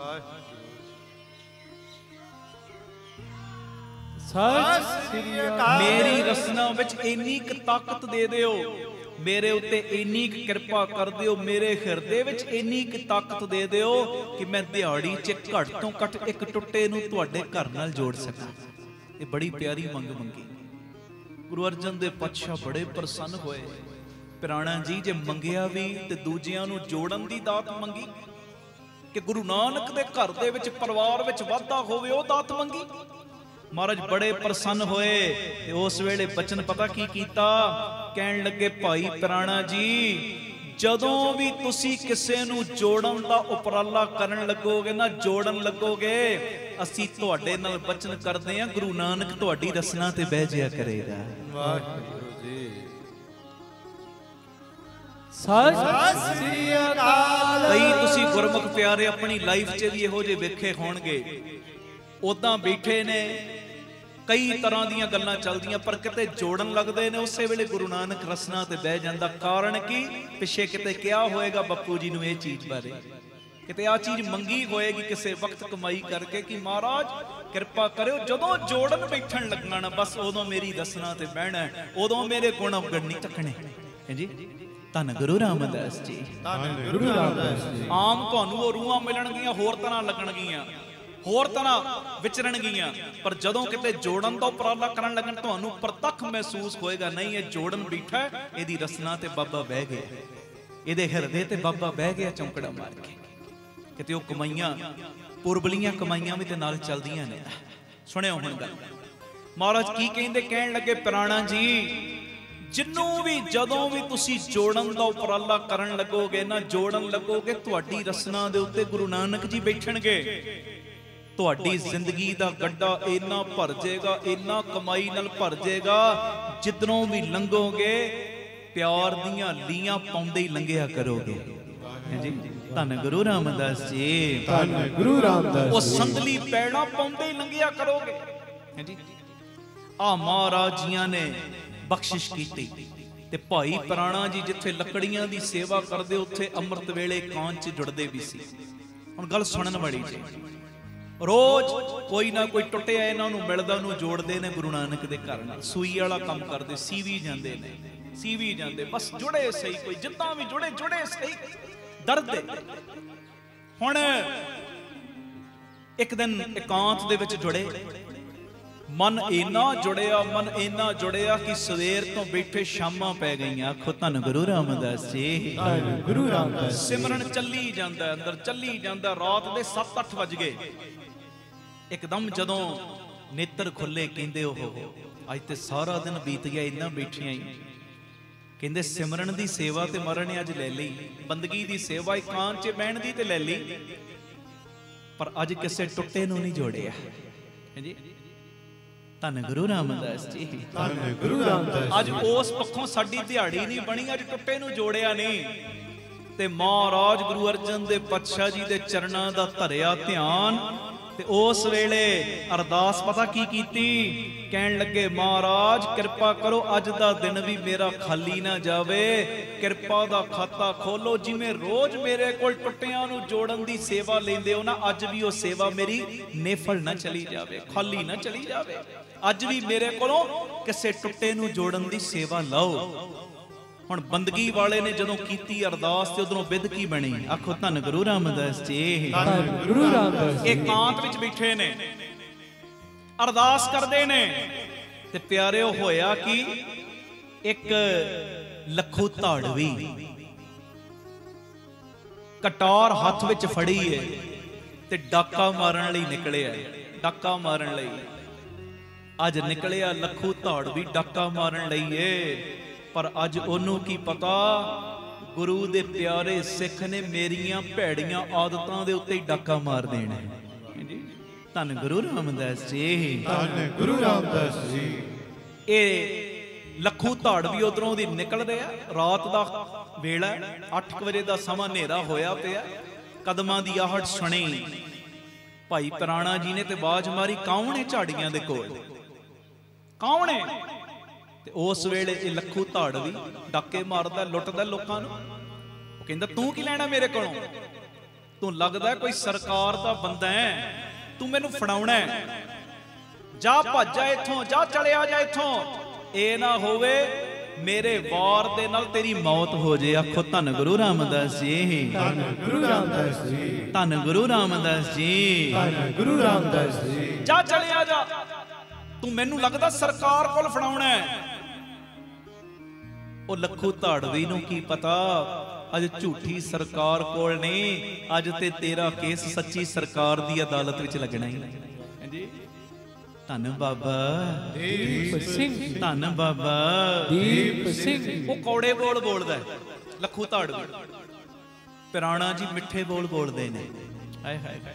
ਮੇਰੀ ਰਸਨਾ ਵਿੱਚ ਇੰਨੀ ਕੁ ਤਾਕਤ ਦੇ ਦਿਓ, ਮੇਰੇ ਉੱਤੇ ਇੰਨੀ ਕੁ ਕਿਰਪਾ ਕਰ ਦਿਓ, ਮੇਰੇ ਹਿਰਦੇ ਵਿੱਚ ਇੰਨੀ ਕੁ ਤਾਕਤ ਦੇ ਦਿਓ ਕਿ ਮੈਂ ਦਿਹਾੜੀ 'ਚ ਘੱਟ ਤੋਂ ਘੱਟ ਇੱਕ ਟੁੱਟੇ ਨੂੰ ਤੁਹਾਡੇ ਘਰ ਨਾਲ ਜੋੜ ਸਕਾਂ। ਇਹ ਬੜੀ ਪਿਆਰੀ ਮੰਗ ਮੰਗੀ। ਗੁਰੂ ਅਰਜਨ ਦੇਵ ਪਾਤਸ਼ਾਹ ਬੜੇ ਪ੍ਰਸੰਨ ਹੋਏ। ਪਿਰਾਣਾ ਜੀ ਜੇ ਮੰਗਿਆ ਵੀ ਤੇ ਦੂਜਿਆਂ ਨੂੰ ਜੋੜਨ ਦੀ ਦਾਤ ਮੰਗੀ ਕਿ ਗੁਰੂ ਨਾਨਕ ਦੇ ਘਰ ਦੇ ਵਿੱਚ ਪਰਿਵਾਰ ਵਿੱਚ ਵਾਧਾ ਹੋਵੇ, ਉਹ ਦਾਤ ਮੰਗੀ। ਮਹਾਰਾਜ ਬੜੇ ਪ੍ਰਸੰਨ ਹੋਏ ਤੇ ਉਸ ਵੇਲੇ ਬਚਨ ਪਤਾ ਕੀ ਕੀਤਾ? ਕਹਿਣ ਲੱਗੇ ਭਾਈ ਪਿਰਾਣਾ ਜੀ, ਜਦੋਂ ਵੀ ਤੁਸੀਂ ਕਿਸੇ ਨੂੰ ਜੋੜਨ ਦਾ ਉਪਰਾਲਾ ਕਰਨ ਲੱਗੋਗੇ ਨਾ, ਜੋੜਨ ਲੱਗੋਗੇ, ਅਸੀਂ ਤੁਹਾਡੇ ਨਾਲ ਬਚਨ ਕਰਦੇ ਹਾਂ ਗੁਰੂ ਨਾਨਕ ਤੁਹਾਡੀ ਰਸਨਾ ਤੇ ਬਹਿ ਜਿਆ ਕਰੇਗਾ। ਵਾਹਿਗੁਰੂ ਜੀ। ਸਤਿ ਸ੍ਰੀ ਅਕਾਲ। ਕਈ ਤੁਸੀਂ ਗੁਰਮੁਖ ਪਿਆਰੇ ਆਪਣੀ ਲਾਈਫ 'ਚ ਵੀ ਇਹੋ ਜਿਹੇ ਵੇਖੇ ਹੋਣਗੇ, ਉਦਾਂ ਬੈਠੇ ਨੇ, ਕਈ ਤਰ੍ਹਾਂ ਦੀਆਂ ਗੱਲਾਂ ਚੱਲਦੀਆਂ, ਪਰ ਕਿਤੇ ਜੋੜਨ ਲੱਗਦੇ ਨੇ ਉਸੇ ਵੇਲੇ ਗੁਰੂ ਨਾਨਕ ਰਸਨਾ ਤੇ ਬਹਿ ਜਾਂਦਾ। ਕਾਰਨ ਕੀ? ਪਿੱਛੇ ਕਿਤੇ ਕਿਹਾ ਹੋਏਗਾ ਬਾਪੂ ਜੀ ਨੂੰ ਇਹ ਚੀਜ਼ ਬਾਰੇ, ਕਿਤੇ ਆ ਚੀਜ਼ ਮੰਗੀ ਹੋਏਗੀ ਕਿਸੇ ਵਕਤ ਕਮਾਈ ਕਰਕੇ ਕਿ ਮਹਾਰਾਜ ਕਿਰਪਾ ਕਰਿਓ, ਜਦੋਂ ਜੋੜਨ ਬੈਠਣ ਲੱਗਣਾ ਨਾ ਬਸ ਉਦੋਂ ਮੇਰੀ ਰਸਨਾ ਤੇ ਬਹਿਣਾ, ਉਦੋਂ ਮੇਰੇ ਗੁਣ ਅਵਗਣ ਨਹੀਂ ਚੱਕਣੇ। ਹਾਂਜੀ, ਧੰਨ ਗੁਰੂ ਰਾਮਦਾਸ ਜੀ, ਧੰਨ ਗੁਰੂ ਰਾਮਦਾਸ ਜੀ। ਆਮ ਤੁਹਾਨੂੰ ਉਹ ਰੂਹਾਂ ਮਿਲਣਗੀਆਂ, ਹੋਰ ਤਰ੍ਹਾਂ ਲੱਗਣਗੀਆਂ, ਹੋਰ ਤਰ੍ਹਾਂ ਵਿਚਰਨਗੀਆਂ, ਪਰ ਜਦੋਂ ਕਿਤੇ ਜੋੜਨ ਦਾ ਉਪਰਾਲਾ ਕਰਨ ਲੱਗਣ ਤੁਹਾਨੂੰ ਪ੍ਰਤੱਖ ਮਹਿਸੂਸ ਹੋਏਗਾ, ਨਹੀਂ ਇਹ ਜੋੜਨ ਬੈਠਾ, ਇਹਦੀ ਰਸਨਾ ਤੇ ਬਾਬਾ ਬਹਿ ਗਿਆ, ਇਹਦੇ ਹਿਰਦੇ ਤੇ ਬਾਬਾ ਬਹਿ ਗਿਆ ਚੌਂਕੜਾ ਮਾਰ ਕੇ। ਕਿਤੇ ਉਹ ਕਮਾਈਆਂ, ਪੁਰਬਲੀਆਂ ਕਮਾਈਆਂ ਵੀ ਤੇ ਨਾਲ ਚੱਲਦੀਆਂ ਨੇ। ਸੁਣਿਓ ਹੁਣ ਗੱਲ, ਮਹਾਰਾਜ ਕੀ ਕਹਿੰਦੇ? ਕਹਿਣ ਲੱਗੇ ਪਿਰਾਣਾ ਜੀ, ਜਿੰਨੂੰ ਵੀ ਜਦੋਂ ਵੀ ਤੁਸੀਂ ਜੋੜਨ ਦਾ ਉਪਰਾਲਾ ਕਰਨ ਲੱਗੋਗੇ ਨਾ, ਜੋੜਨ ਲੱਗੋਗੇ, ਤੁਹਾਡੀ ਰਸਨਾ ਦੇ ਉੱਤੇ ਗੁਰੂ ਨਾਨਕ ਜੀ ਬੈਠਣਗੇ। ਤੁਹਾਡੀ ਜ਼ਿੰਦਗੀ ਦਾ ਗੱਡਾ ਇੰਨਾ ਭਰ ਜਾਏਗਾ, ਇੰਨਾ ਕਮਾਈ ਨਾਲ ਭਰ ਜਾਏਗਾ, ਜਿੱਧਰੋਂ ਵੀ ਲੰਘੋਗੇ ਪਿਆਰ ਦੀਆਂ ਲੀਆਂ ਪਾਉਂਦੇ ਹੀ ਲੰਘਿਆ ਕਰੋਗੇ। ਹਾਂਜੀ, ਧੰਨ ਗੁਰੂ ਰਾਮਦਾਸ ਜੀ, ਧੰਨ ਗੁਰੂ ਰਾਮਦਾਸ। ਉਹ ਸੰਦਲੀ ਪੈਣਾ ਪਾਉਂਦੇ ਹੀ ਲੰਘਿਆ ਕਰੋਗੇ। ਹਾਂਜੀ, ਆ ਮਹਾਰਾਜ ਜੀਆਂ ਨੇ ਬਖਸ਼ਿਸ਼ ਕੀਤੀ। ਤੇ ਭਾਈ ਪਿਰਾਣਾ ਜੀ ਜਿੱਥੇ ਲੱਕੜੀਆਂ ਦੀ ਸੇਵਾ ਕਰਦੇ, ਉੱਥੇ ਅੰਮ੍ਰਿਤ ਵੇਲੇ ਕਾਂਚ 'ਚ ਜੁੜਦੇ ਵੀ ਸੀ। ਹੁਣ ਗੱਲ ਸੁਣਨ ਵਾਲੀ ਜੀ, ਰੋਜ਼ ਕੋਈ ਨਾ ਕੋਈ ਟੁੱਟਿਆ ਇਹਨਾਂ ਨੂੰ ਮਿਲਦਾ, ਉਹਨੂੰ ਜੋੜਦੇ ਨੇ ਗੁਰੂ ਨਾਨਕ ਦੇ ਘਰ ਨਾਲ। ਸੂਈ ਵਾਲਾ ਕੰਮ ਕਰਦੇ, ਸੀਵੀ ਜਾਂਦੇ ਨੇ, ਸੀਵੀ ਜਾਂਦੇ, ਬਸ ਜੁੜੇ ਸਹੀ, ਕੋਈ ਜਿੱਦਾਂ ਵੀ ਜੁੜੇ ਜੁੜੇ ਸਹੀ, ਦਰਦ ਦੇ। ਹੁਣ ਇੱਕ ਦਿਨ ਇਕਾਂਤ ਦੇ ਵਿੱਚ ਜੁੜੇ, ਮਨ ਇੰਨਾ ਜੁੜਿਆ, ਮਨ ਇੰਨਾ ਜੁੜਿਆ ਕਿ ਸਵੇਰ ਤੋਂ ਬੈਠੇ ਸ਼ਾਮਾਂ ਪੈ ਗਈਆਂ। ਆਖੋ ਧੰਨ ਗੁਰੂ ਰਾਮਦਾਸ ਜੀ, ਧੰਨ ਗੁਰੂ ਰਾਮਦਾਸ। ਸਿਮਰਨ ਚੱਲੀ ਜਾਂਦਾ, ਅੰਦਰ ਚੱਲੀ ਜਾਂਦਾ। ਰਾਤ ਦੇ ਸੱਤ ਅੱਠ ਵੱਜ ਗਏ। ਇੱਕਦਮ ਜਦੋਂ ਨੇਤਰ ਖੁੱਲੇ, ਕਹਿੰਦੇ ਉਹ ਅੱਜ ਤੇ ਸਾਰਾ ਦਿਨ ਬੀਤ ਗਿਆ, ਇੰਨਾ ਬੈਠੀਆਂ ਹੀ। ਕਹਿੰਦੇ ਸਿਮਰਨ ਦੀ ਸੇਵਾ ਤੇ ਮਹਾਰਾਜ ਨੇ ਅੱਜ ਲੈ ਲਈ, ਬੰਦਗੀ ਦੀ ਸੇਵਾ ਇਕਾਂਤ 'ਚ ਬਹਿਣ ਦੀ ਤੇ ਲੈ ਲਈ, ਪਰ ਅੱਜ ਕਿਸੇ ਟੁੱਟੇ ਨੂੰ ਨਹੀਂ ਜੋੜਿਆ। ਹਾਂਜੀ, ਧੰਨ ਗੁਰੂ ਰਾਮਦਾਸ ਜੀ, ਧੰਨ ਗੁਰੂ ਰਾਮਦਾਸ। ਅੱਜ ਉਸ ਪੱਖੋਂ ਸਾਡੀ ਦਿਹਾੜੀ ਨਹੀਂ ਬਣੀ, ਅੱਜ ਟੁੱਟੇ ਨੂੰ ਜੋੜਿਆ ਨਹੀਂ। ਤੇ ਮਹਾਰਾਜ ਗੁਰੂ ਅਰਜਨ ਦੇਵ ਪਾਤਸ਼ਾਹ ਜੀ ਦੇ ਚਰਨਾਂ ਦਾ ਧਰਿਆ ਧਿਆਨ। ਤੇ ਉਸ ਵੇਲੇ ਅਰਦਾਸ ਪਤਾ ਕੀ ਕੀਤੀ? ਕਹਿਣ ਲੱਗੇ ਮਹਾਰਾਜ ਕਿਰਪਾ ਕਰੋ, ਅੱਜ ਦਾ ਦਿਨ ਵੀ ਮੇਰਾ ਖਾਲੀ ਨਾ ਜਾਵੇ, ਕਿਰਪਾ ਦਾ ਖਾਤਾ ਖੋਲੋ। ਜਿਵੇਂ ਰੋਜ਼ ਮੇਰੇ ਕੋਲ ਟੁੱਟਿਆਂ ਨੂੰ ਜੋੜਨ ਦੀ ਸੇਵਾ ਲੈਂਦੇ ਹੋ ਨਾ, ਅੱਜ ਵੀ ਉਹ ਸੇਵਾ ਮੇਰੀ ਨੇਫਲ ਨਾ ਚਲੀ ਜਾਵੇ, ਖਾਲੀ ਨਾ ਚਲੀ ਜਾਵੇ। ਅੱਜ ਵੀ ਮੇਰੇ ਕੋਲੋਂ ਕਿਸੇ ਟੁੱਟੇ ਨੂੰ ਜੋੜਨ ਦੀ ਸੇਵਾ ਲਓ। ਹੁਣ ਬੰਦਗੀ ਵਾਲੇ ਨੇ ਜਦੋਂ ਕੀਤੀ ਅਰਦਾਸ, ਤੇ ਉਧਰੋਂ ਬਿਧ ਕੀ ਬਣੀ? ਆਖੋ ਧੰਨ ਗੁਰੂ ਰਾਮਦਾਸ ਜੀ, ਧੰਨ ਗੁਰੂ ਰਾਮਦਾਸ। ਇਕਾਂਤ ਵਿੱਚ ਬੈਠੇ ਨੇ, ਅਰਦਾਸ ਕਰਦੇ ਨੇ। ਤੇ ਪਿਆਰਿਓ ਹੋਇਆ ਕਿ ਇੱਕ ਲੱਖੂ ਧਾੜਵੀ ਕਟਾਰ ਹੱਥ ਵਿੱਚ ਫੜੀ ਹੈ ਤੇ ਡਾਕਾ ਮਾਰਨ ਲਈ ਨਿਕਲਿਆ। ਡਾਕਾ ਮਾਰਨ ਲਈ ਅੱਜ ਨਿਕਲਿਆ ਲੱਖੂ ਧਾੜਵੀ, ਡਾਕਾ ਮਾਰਨ ਲਈ ਏ। ਪਰ ਅੱਜ ਉਹਨੂੰ ਕੀ ਪਤਾ, ਗੁਰੂ ਦੇ ਪਿਆਰੇ ਸਿੱਖ ਨੇ ਮੇਰੀਆਂ ਭੈੜੀਆਂ ਆਦਤਾਂ ਦੇ ਉੱਤੇ ਹੀ ਡਾਕਾ ਮਾਰ ਦੇਣਾ। ਧੰਨ ਗੁਰੂ ਰਾਮਦਾਸ ਜੀ, ਧੰਨ ਗੁਰੂ ਰਾਮਦਾਸ ਜੀ। ਇਹ ਲੱਖੂ ਧਾੜਵੀ ਉਧਰੋਂ ਦੀ ਨਿਕਲ ਰਿਹਾ, ਰਾਤ ਦਾ ਵੇਲਾ, ਅੱਠ ਵਜੇ ਦਾ ਸਮਾਂ, ਹਨੇਰਾ ਹੋਇਆ ਪਿਆ। ਕਦਮਾਂ ਦੀ ਆਹਟ ਸੁਣੀ, ਭਾਈ ਪ੍ਰਾਣਾ ਜੀ ਨੇ ਤੇ ਬਾਜ ਮਾਰੀ, ਕੌਣ ਹੈ ਝਾੜੀਆਂ ਦੇ ਕੋਲ, ਕੌਣ ਹੈ? ਤੇ ਉਸ ਵੇਲੇ ਇਹ ਲੱਖੂ ਧਾੜਵੀ ਡਾਕੇ ਮਾਰਦਾ, ਲੁੱਟਦਾ ਲੋਕਾਂ ਨੂੰ। ਉਹ ਕਹਿੰਦਾ ਤੂੰ ਕੀ ਲੈਣਾ ਮੇਰੇ ਕੋਲੋਂ, ਤੂੰ ਲੱਗਦਾ ਕੋਈ ਸਰਕਾਰ ਦਾ ਬੰਦਾ ਹੈ, ਤੂੰ ਮੈਨੂੰ ਫੜਾਉਣਾ ਹੈ, ਜਾ ਭੱਜ ਜਾ ਇੱਥੋਂ, ਜਾ ਚਲਿਆ ਜਾ ਇੱਥੋਂ, ਇਹ ਨਾ ਹੋਵੇ ਮੇਰੇ ਵਾਰ ਦੇ ਨਾਲ ਤੇਰੀ ਮੌਤ ਹੋ ਜੇ। ਆਖੋ ਧੰਨ ਗੁਰੂ ਰਾਮਦਾਸ ਜੀ, ਧੰਨ ਗੁਰੂ ਰਾਮਦਾਸ ਜੀ, ਧੰਨ ਗੁਰੂ ਰਾਮਦਾਸ ਜੀ, ਧੰਨ ਗੁਰੂ ਰਾਮਦਾਸ ਜੀ। ਜਾ ਚਲਿਆ ਜਾ, ਤੂੰ ਮੈਨੂੰ ਲੱਗਦਾ ਸਰਕਾਰ ਕੋਲ ਫੜਾਉਣਾ ਹੈ। ਉਹ ਲੱਖੂ ਧਾੜਵੀ ਨੂੰ ਕੀ ਪਤਾ ਅੱਜ ਝੂਠੀ ਸਰਕਾਰ ਕੋਲ ਨਹੀਂ, ਅੱਜ ਤੇ ਤੇਰਾ ਕੇਸ ਸੱਚੀ ਸਰਕਾਰ ਦੀ ਅਦਾਲਤ ਵਿੱਚ ਲੱਗਣਾ ਹੀ। ਹਾਂਜੀ, ਧੰਨ ਬਾਬਾ ਦੀਪ ਸਿੰਘ, ਧੰਨ ਬਾਬਾ ਦੀਪ ਸਿੰਘ। ਉਹ ਕੌੜੇ ਬੋਲ ਬੋਲਦਾ ਲੱਖੂ ਧਾੜਵੀ, ਪ੍ਰਾਣਾ ਜੀ ਮਿੱਠੇ ਬੋਲ ਬੋਲਦੇ ਨੇ। ਹਾਏ ਹਾਏ ਹਾਏ।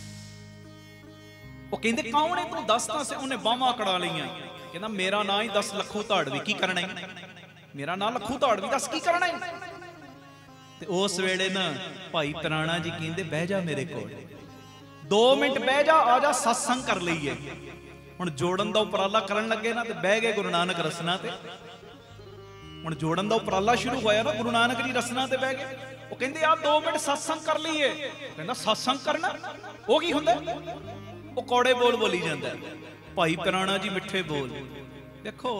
ਉਹ ਕਹਿੰਦੇ ਕੌਣ ਹੈ ਤੂੰ, ਦੱਸ ਤਾਂ। ਉਹਨੇ ਬਾਹਾਂ ਕੜਾ ਲਈਆਂ, ਕਹਿੰਦਾ ਮੇਰਾ ਨਾਂ ਹੀ ਦੱਸ, ਲੱਖੂ ਧਾੜਵੀ, ਕੀ ਕਰਨਾ ਹੈ? ਮੇਰਾ ਨਾਂ ਲੱਖੂ ਧਾੜਵੀ, ਦੱਸ ਕੀ ਕਰਨਾ ਹੈ? ਤੇ ਉਸ ਵੇਲੇ ਨਾ ਭਾਈ ਪ੍ਰਾਣਾ ਜੀ ਕਹਿੰਦੇ ਬਹਿ ਜਾ ਮੇਰੇ ਕੋਲ, ਦੋ ਮਿੰਟ ਬਹਿ ਜਾ, ਆ ਜਾ ਸਤਸੰਗ ਕਰ ਲਈਏ। ਹੁਣ ਜੋੜਨ ਦਾ ਉਪਰਾਲਾ ਕਰਨ ਲੱਗੇ ਨਾ, ਤੇ ਬਹਿ ਗਏ ਗੁਰੂ ਨਾਨਕ ਰਸਨਾ ਤੇ। ਹੁਣ ਜੋੜਨ ਦਾ ਉਪਰਾਲਾ ਸ਼ੁਰੂ ਹੋਇਆ ਨਾ, ਗੁਰੂ ਨਾਨਕ ਜੀ ਰਸਨਾ ਤੇ ਬਹਿ ਗਏ। ਉਹ ਕਹਿੰਦੇ ਆ ਦੋ ਮਿੰਟ ਸਤਸੰਗ ਕਰ ਲਈਏ। ਕਹਿੰਦਾ ਸਤਸੰਗ ਕਰਨਾ, ਉਹ ਕੀ ਹੁੰਦਾ? ਉਹ ਕੌੜੇ ਬੋਲ ਬੋਲੀ ਜਾਂਦਾ। ਭਾਈ ਪ੍ਰਾਣਾ ਜੀ ਮਿੱਠੇ ਬੋਲ। ਦੇਖੋ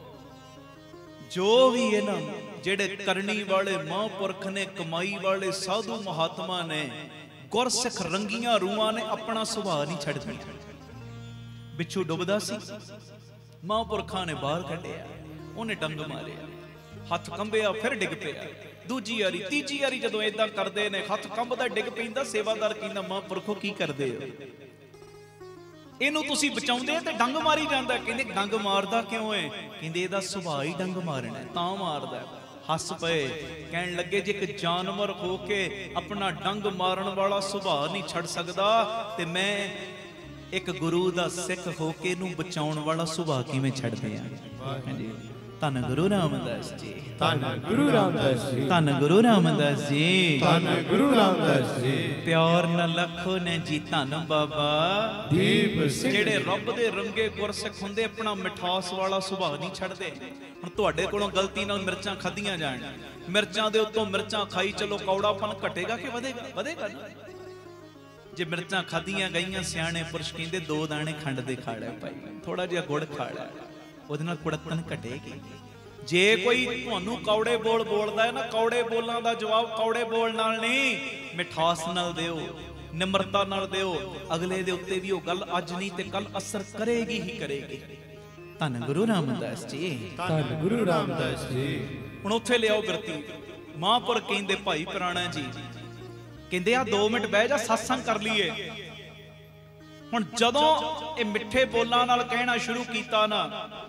ਜੋ ਵੀ ਹੈ ਨਾ, ਜਿਹੜੇ ਕਰਨੀ ਵਾਲੇ ਮਹਾਂਪੁਰਖ ਨੇ, ਕਮਾਈ ਵਾਲੇ ਸਾਧੂ ਮਹਾਤਮਾ ਨੇ, ਗੁਰਸਿੱਖ ਰੰਗੀਆਂ ਰੂਹਾਂ ਨੇ, ਆਪਣਾ ਸੁਭਾਅ ਨਹੀਂ ਛੱਡਦੇ। ਬਿੱਛੂ ਡੁੱਬਦਾ ਸੀ, ਮਹਾਂਪੁਰਖਾਂ ਨੇ ਬਾਹਰ ਕੱਢਿਆ, ਉਹਨੇ ਡੰਗ ਮਾਰਿਆ, ਹੱਥ ਕੰਬਿਆ, ਫਿਰ ਡਿੱਗ ਪਿਆ। ਦੂਜੀ ਵਾਰੀ, ਤੀਜੀ ਵਾਰੀ ਜਦੋਂ ਏਦਾਂ ਕਰਦੇ ਨੇ, ਹੱਥ ਕੰਬਦਾ, ਡਿੱਗ ਪੈਂਦਾ। ਸੇਵਾਦਾਰ ਕਹਿੰਦਾ ਮਹਾਂਪੁਰਖੋ ਕੀ ਕਰਦੇ ਹੋ, ਇਹਨੂੰ ਤੁਸੀਂ ਬਚਾਉਂਦੇ ਤੇ ਡੰਗ ਮਾਰੀ ਜਾਂਦਾ। ਕਹਿੰਦੇ ਡੰਗ ਮਾਰਦਾ ਕਿਉਂ ਹੈ? ਕਹਿੰਦੇ ਇਹਦਾ ਸੁਭਾਅ ਹੀ ਡੰਗ ਮਾਰਨਾ, ਤਾਂ ਮਾਰਦਾ। ਹੱਸ ਪਏ, ਕਹਿਣ ਲੱਗੇ ਜੇ ਇੱਕ ਜਾਨਵਰ ਹੋ ਕੇ ਆਪਣਾ ਡੰਗ ਮਾਰਨ ਵਾਲਾ ਸੁਭਾਅ ਨਹੀਂ ਛੱਡ ਸਕਦਾ, ਤੇ ਮੈਂ ਇੱਕ ਗੁਰੂ ਦਾ ਸਿੱਖ ਹੋ ਕੇ ਇਹਨੂੰ ਬਚਾਉਣ ਵਾਲਾ ਸੁਭਾਅ ਕਿਵੇਂ ਛੱਡਦੇ ਆ? ਹਾਂਜੀ, ਧੰਨ ਗੁਰੂ ਰਾਮਦਾਸ ਜੀ, ਧੰਨ ਗੁਰੂ ਰਾਮਦਾਸ ਜੀ, ਧੰਨ ਗੁਰੂ ਰਾਮਦਾਸ ਜੀ, ਧੰਨ ਗੁਰੂ ਰਾਮਦਾਸ ਜੀ। ਪਿਆਰ ਨਾ ਲੱਖੋ ਨੇ ਜੀ, ਧੰਨ ਬਾਬਾ ਦੀਪ ਸਿੰਘ। ਜਿਹੜੇ ਰੱਬ ਦੇ ਰੰਗੇ ਗੁਰਸਿੱਖ ਹੁੰਦੇ, ਆਪਣਾ ਮਿਠਾਸ ਵਾਲਾ ਸੁਭਾਅ ਨਹੀਂ ਛੱਡਦੇ। ਹੁਣ ਤੁਹਾਡੇ ਕੋਲੋਂ ਗਲਤੀ ਨਾਲ ਮਿਰਚਾਂ ਖਾਧੀਆਂ ਜਾਣ, ਮਿਰਚਾਂ ਦੇ ਉੱਤੋਂ ਮਿਰਚਾਂ ਖਾਈ ਚਲੋ, ਕੌੜਾਪਨ ਘਟੇਗਾ ਕਿ ਵਧੇਗਾ? ਵਧੇਗਾ ਨਾ। ਜੇ ਮਿਰਚਾਂ ਖਾਧੀਆਂ ਗਈਆਂ, ਸਿਆਣੇ ਪੁਰਸ਼ ਕਹਿੰਦੇ ਦੋ ਦਾਣੇ ਖੰਡ ਦੇ ਖਾ ਲੈ ਭਾਈ, ਥੋੜਾ ਜਿਹਾ ਗੁੜ ਖਾ ਲੈ, ਉਹਦੇ ਨਾਲ ਕੁੜੱਤਣ ਘਟੇਗੀ। ਜੇ ਕੋਈ ਤੁਹਾਨੂੰ ਕੌੜੇ ਬੋਲ ਬੋਲਦਾ ਹੈ ਨਾ, ਕੌੜੇ ਬੋਲਾਂ ਦਾ ਜਵਾਬ ਕੌੜੇ ਬੋਲ ਨਾਲ ਨਹੀਂ, ਮਿਠਾਸ ਨਾਲ ਦਿਓ, ਨਿਮਰਤਾ ਨਾਲ ਦਿਓ। ਅਗਲੇ ਦੇ ਉੱਤੇ ਵੀ ਉਹ ਗੱਲ ਅੱਜ ਨਹੀਂ ਤੇ ਕੱਲ ਅਸਰ ਕਰੇਗੀ ਹੀ ਕਰੇਗੀ। ਧੰਨ ਗੁਰੂ ਰਾਮਦਾਸ ਜੀ, ਧੰਨ ਗੁਰੂ ਰਾਮਦਾਸ ਜੀ। ਹੁਣ ਉੱਥੇ ਲਿਆਓ ਬਿਰਤੀ। ਮਹਾਂਪੁਰ ਕਹਿੰਦੇ ਭਾਈ ਪ੍ਰਾਣਾ ਜੀ, ਕਹਿੰਦੇ ਆ ਦੋ ਮਿੰਟ ਬਹਿ ਜਾ, ਸਤਸੰਗ ਕਰ ਲਈਏ। ਹੁਣ ਜਦੋਂ ਇਹ ਮਿੱਠੇ ਬੋਲਾਂ ਨਾਲ ਕਹਿਣਾ ਸ਼ੁਰੂ ਕੀਤਾ ਨਾ,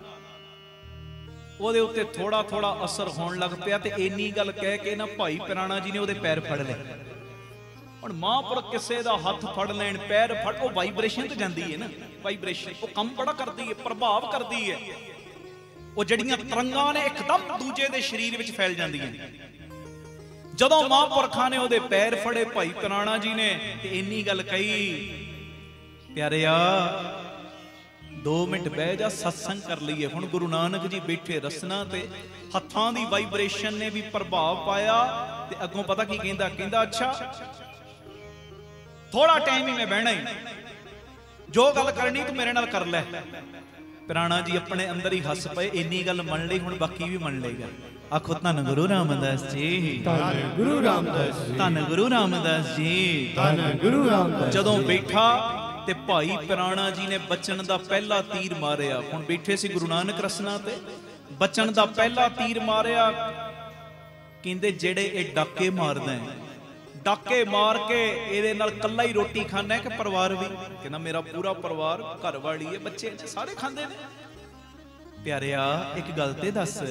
ਉਹਦੇ ਉੱਤੇ ਥੋੜਾ ਥੋੜਾ ਅਸਰ ਹੋਣ ਲੱਗ ਪਿਆ। ਤੇ ਇੰਨੀ ਗੱਲ ਕਹਿ ਕੇ ਨਾ ਭਾਈ ਪ੍ਰਾਣਾ ਜੀ ਨੇ ਉਹਦੇ ਪੈਰ ਫੜ ਲਏ। ਹੁਣ ਮਹਾਂਪੁਰਖ ਕਿਸੇ ਦਾ ਹੱਥ ਫੜ ਲੈਣ, ਪੈਰ ਫੜ, ਉਹ ਵਾਈਬ੍ਰੇਸ਼ਨ ਤੇ ਜਾਂਦੀ ਹੈ ਨਾ, ਵਾਈਬ੍ਰੇਸ਼ਨ ਉਹ ਕੰਮ ਬੜਾ ਕਰਦੀ ਹੈ, ਪ੍ਰਭਾਵ ਕਰਦੀ ਹੈ। ਉਹ ਜਿਹੜੀਆਂ ਤਰੰਗਾਂ ਨੇ ਇੱਕਦਮ ਦੂਜੇ ਦੇ ਸਰੀਰ ਵਿੱਚ ਫੈਲ ਜਾਂਦੀਆਂ। ਜਦੋਂ ਮਹਾਂਪੁਰਖਾਂ ਨੇ ਉਹਦੇ ਪੈਰ ਫੜੇ ਭਾਈ ਪ੍ਰਾਣਾ ਜੀ ਨੇ, ਤੇ ਇੰਨੀ ਗੱਲ ਕਹੀ, ਪਿਆਰਿਆ ਦੋ ਮਿੰਟ ਬਹਿ ਜਾ, ਸਤਸੰਗ ਕਰ ਲਈਏ। ਹੁਣ ਗੁਰੂ ਨਾਨਕ ਜੀ ਬੈਠੇ ਰਸਨਾ ਤੇ, ਹੱਥਾਂ ਦੀ ਵਾਈਬ੍ਰੇਸ਼ਨ ਨੇ ਵੀ ਪ੍ਰਭਾਵ ਪਾਇਆ। ਤੇ ਅੱਗੋਂ ਪਤਾ ਕੀ ਕਹਿੰਦਾ? ਕਹਿੰਦਾ ਅੱਛਾ ਥੋੜਾ ਟਾਈਮ ਹੀ ਮੈਂ ਬਹਿਣਾ ਹੀ, ਜੋ ਗੱਲ ਕਰਨੀ ਤੂੰ ਮੇਰੇ ਨਾਲ ਕਰ ਲੈ। ਪ੍ਰਾਣਾ ਜੀ ਆਪਣੇ ਅੰਦਰ ਹੀ ਹੱਸ ਪਏ, ਇੰਨੀ ਗੱਲ ਮੰਨ ਲਈ, ਹੁਣ ਬਾਕੀ ਵੀ ਮੰਨ ਲਏਗਾ। ਆਖੋ ਧੰਨ ਗੁਰੂ ਰਾਮਦਾਸ ਜੀ, ਧੰਨ ਗੁਰੂ ਰਾਮਦਾਸ ਜੀ, ਧੰਨ ਗੁਰੂ ਰਾਮਦਾਸ ਜੀ, ਧੰਨ ਗੁਰੂ ਰਾਮਦਾਸ। ਜਦੋਂ ਬੈਠਾ ਤੇ ਭਾਈ ਪ੍ਰਾਣਾ ਜੀ ਨੇ ਬਚਨ ਦਾ ਪਹਿਲਾ ਤੀਰ ਮਾਰਿਆ। ਹੁਣ ਬੈਠੇ ਸੀ ਗੁਰੂ ਨਾਨਕ ਰਸਨਾ ਤੇ, ਬਚਨ ਦਾ ਪਹਿਲਾ ਤੀਰ ਮਾਰਿਆ। ਕਹਿੰਦੇ ਜਿਹੜੇ ਇਹ ਡਾਕੇ ਮਾਰਦਾ ਹੈ, ਡਾਕੇ ਮਾਰ ਕੇ ਇਹਦੇ ਨਾਲ ਕੱਲਾ ਹੀ ਰੋਟੀ ਖਾਣਾ ਹੈ ਕਿ ਪਰਿਵਾਰ ਵੀ? ਕਹਿੰਦਾ ਮੇਰਾ ਪੂਰਾ ਪਰਿਵਾਰ, ਘਰ ਵਾਲੀ ਹੈ, ਬੱਚੇ ਸਾਰੇ ਖਾਂਦੇ ਨੇ। ਪਿਆਰਿਆ ਇੱਕ ਗੱਲ ਤੇ ਦੱਸ,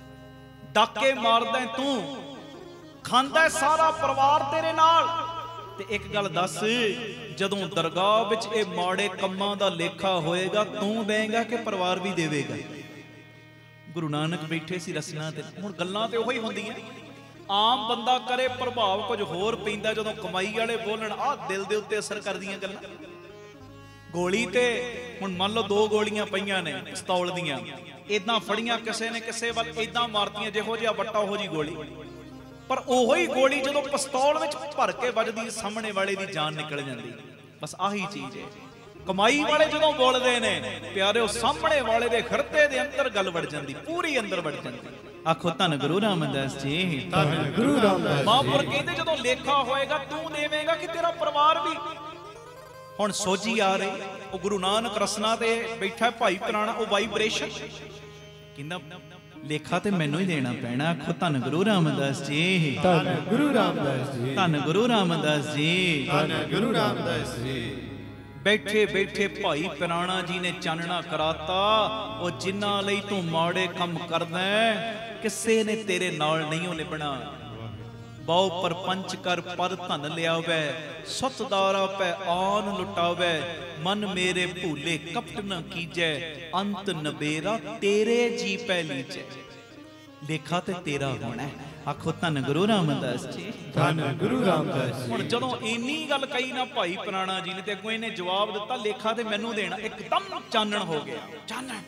ਡਾਕੇ ਮਾਰਦਾ ਤੂੰ, ਖਾਂਦਾ ਸਾਰਾ ਪਰਿਵਾਰ ਤੇਰੇ ਨਾਲ, ਤੇ ਇੱਕ ਗੱਲ ਦੱਸ, ਜਦੋਂ ਦਰਗਾਹ ਵਿੱਚ ਇਹ ਮਾੜੇ ਕੰਮਾਂ ਦਾ ਲੇਖਾ ਹੋਏਗਾ, ਤੂੰ ਦੇਂਗਾ ਕਿ ਪਰਿਵਾਰ ਵੀ ਦੇਵੇਗਾ? ਗੁਰੂ ਨਾਨਕ ਬੈਠੇ ਸੀ ਰਸਨਾ ਤੇ। ਹੁਣ ਗੱਲਾਂ ਤੇ ਉਹੀ ਹੁੰਦੀਆਂ, ਆਮ ਬੰਦਾ ਕਰੇ ਪ੍ਰਭਾਵ ਕੁਝ ਹੋਰ ਪੈਂਦਾ, ਜਦੋਂ ਕਮਾਈ ਵਾਲੇ ਬੋਲਣ ਆਹ ਦਿਲ ਦੇ ਉੱਤੇ ਅਸਰ ਕਰਦੀਆਂ ਗੱਲਾਂ। ਗੋਲੀ ਤੇ ਹੁਣ ਮੰਨ ਲਓ ਦੋ ਗੋਲੀਆਂ ਪਈਆਂ ਨੇ ਪਿਸਤੌਲ ਦੀਆਂ, ਇਦਾਂ ਫੜੀਆਂ ਕਿਸੇ ਨੇ ਕਿਸੇ ਵੱਲ, ਇਦਾਂ ਮਾਰਤੀਆਂ ਜਿਹੋ ਜਿਹਾ ਵੱਟਾ ਉਹੋ ਜੀ ਗੋਲੀ, ਪਰ ਉਹੋ ਹੀ ਗੋਲੀ ਜਦੋਂ ਪਿਸਤੌਲ ਵਿੱਚ ਭਰ ਕੇ ਵੱਜਦੀ, ਸਾਹਮਣੇ ਵਾਲੇ ਦੀ ਜਾਨ ਨਿਕਲ ਜਾਂਦੀ। ਬਸ ਆਹੀ ਚੀਜ਼ ਹੈ, ਕਮਾਈ ਵਾਲੇ ਜਦੋਂ ਬੋਲਦੇ ਨੇ ਪਿਆਰਿਓ, ਸਾਹਮਣੇ ਵਾਲੇ ਦੇ ਹਿਰਦੇ ਦੇ ਅੰਦਰ ਗੱਲ ਵੜ ਜਾਂਦੀ, ਪੂਰੀ ਅੰਦਰ ਵੜ ਜਾਂਦੀ। ਆਖੋ ਧੰਨ ਗੁਰੂ ਰਾਮਦਾਸ ਜੀ, ਧੰਨ ਗੁਰੂ ਰਾਮਦਾਸ। ਮਹਾਂਪੁਰ ਕਹਿੰਦੇ ਜਦੋਂ ਲੇਖਾ ਹੋਏਗਾ, ਤੂੰ ਦੇਵੇਂਗਾ ਕਿ ਤੇਰਾ ਪਰਿਵਾਰ ਵੀ? ਹੁਣ ਸੋਝੀ ਆ ਰਹੀ, ਉਹ ਗੁਰੂ ਨਾਨਕ ਰਸਨਾ ਤੇ ਬੈਠਾ ਭਾਈ ਪੁਰਾਣਾ, ਉਹ ਵਾਈਬ੍ਰੇਸ਼ਨ ਕਹਿੰਦਾ ਲੇਖਾ ਤੇ ਮੈਨੂੰ ਹੀ ਦੇਣਾ ਪੈਣਾ। ਆਖੋ ਧੰਨ ਗੁਰੂ ਰਾਮਦਾਸ ਜੀ, ਧੰਨ ਗੁਰੂ ਰਾਮਦਾਸ ਜੀ, ਧੰਨ ਗੁਰੂ ਰਾਮਦਾਸ ਜੀ, ਧੰਨ ਗੁਰੂ ਰਾਮਦਾਸ ਜੀ। ਬੈਠੇ ਬੈਠੇ ਭਾਈ ਪੁਰਾਣਾ ਜੀ ਨੇ ਚਾਨਣਾ ਕਰਾਤਾ, ਉਹ ਜਿਨ੍ਹਾਂ ਲਈ ਤੂੰ ਮਾੜੇ ਕੰਮ ਕਰਦਾ ਕਿਸੇ ਨੇ ਤੇਰੇ ਨਾਲ ਨਹੀਂ ਉਹ ਨਿਭਣਾ। ਬਹੁ ਪਰਪੰਚ ਕਰ ਪਰ ਧਨ ਲਿਆਵੈ, ਸਤਦਾਰਾ ਪੈ ਆਨ ਲੁਟਾਵੈ, ਮਨ ਮੇਰੇ ਭੂਲੇ ਕਪਟ ਨ ਕੀਜੈ, ਅੰਤ ਨਬੇਰਾ ਤੇਰੇ ਜੀ ਪੈ ਲੀਜੈ। ਲੇਖਾ ਤੇ ਤੇਰਾ ਹੋਣਾ। ਆਖੋ ਧੰਨ ਗੁਰੂ ਰਾਮਦਾਸ ਜੀ, ਧੰਨ ਗੁਰੂ ਰਾਮਦਾਸ ਜੀ। ਹੁਣ ਜਦੋਂ ਇੰਨੀ ਗੱਲ ਕਹੀ ਨਾ ਭਾਈ ਪੁਰਾਣਾ ਜੀ ਨੇ, ਤੇ ਅੱਗੋਂ ਇਹਨੇ ਜਵਾਬ ਦਿੱਤਾ ਲੇਖਾ ਤੇ ਮੈਨੂੰ ਦੇਣਾ। ਇੱਕਦਮ ਚਾਨਣ ਹੋ ਗਿਆ, ਚਾਨਣ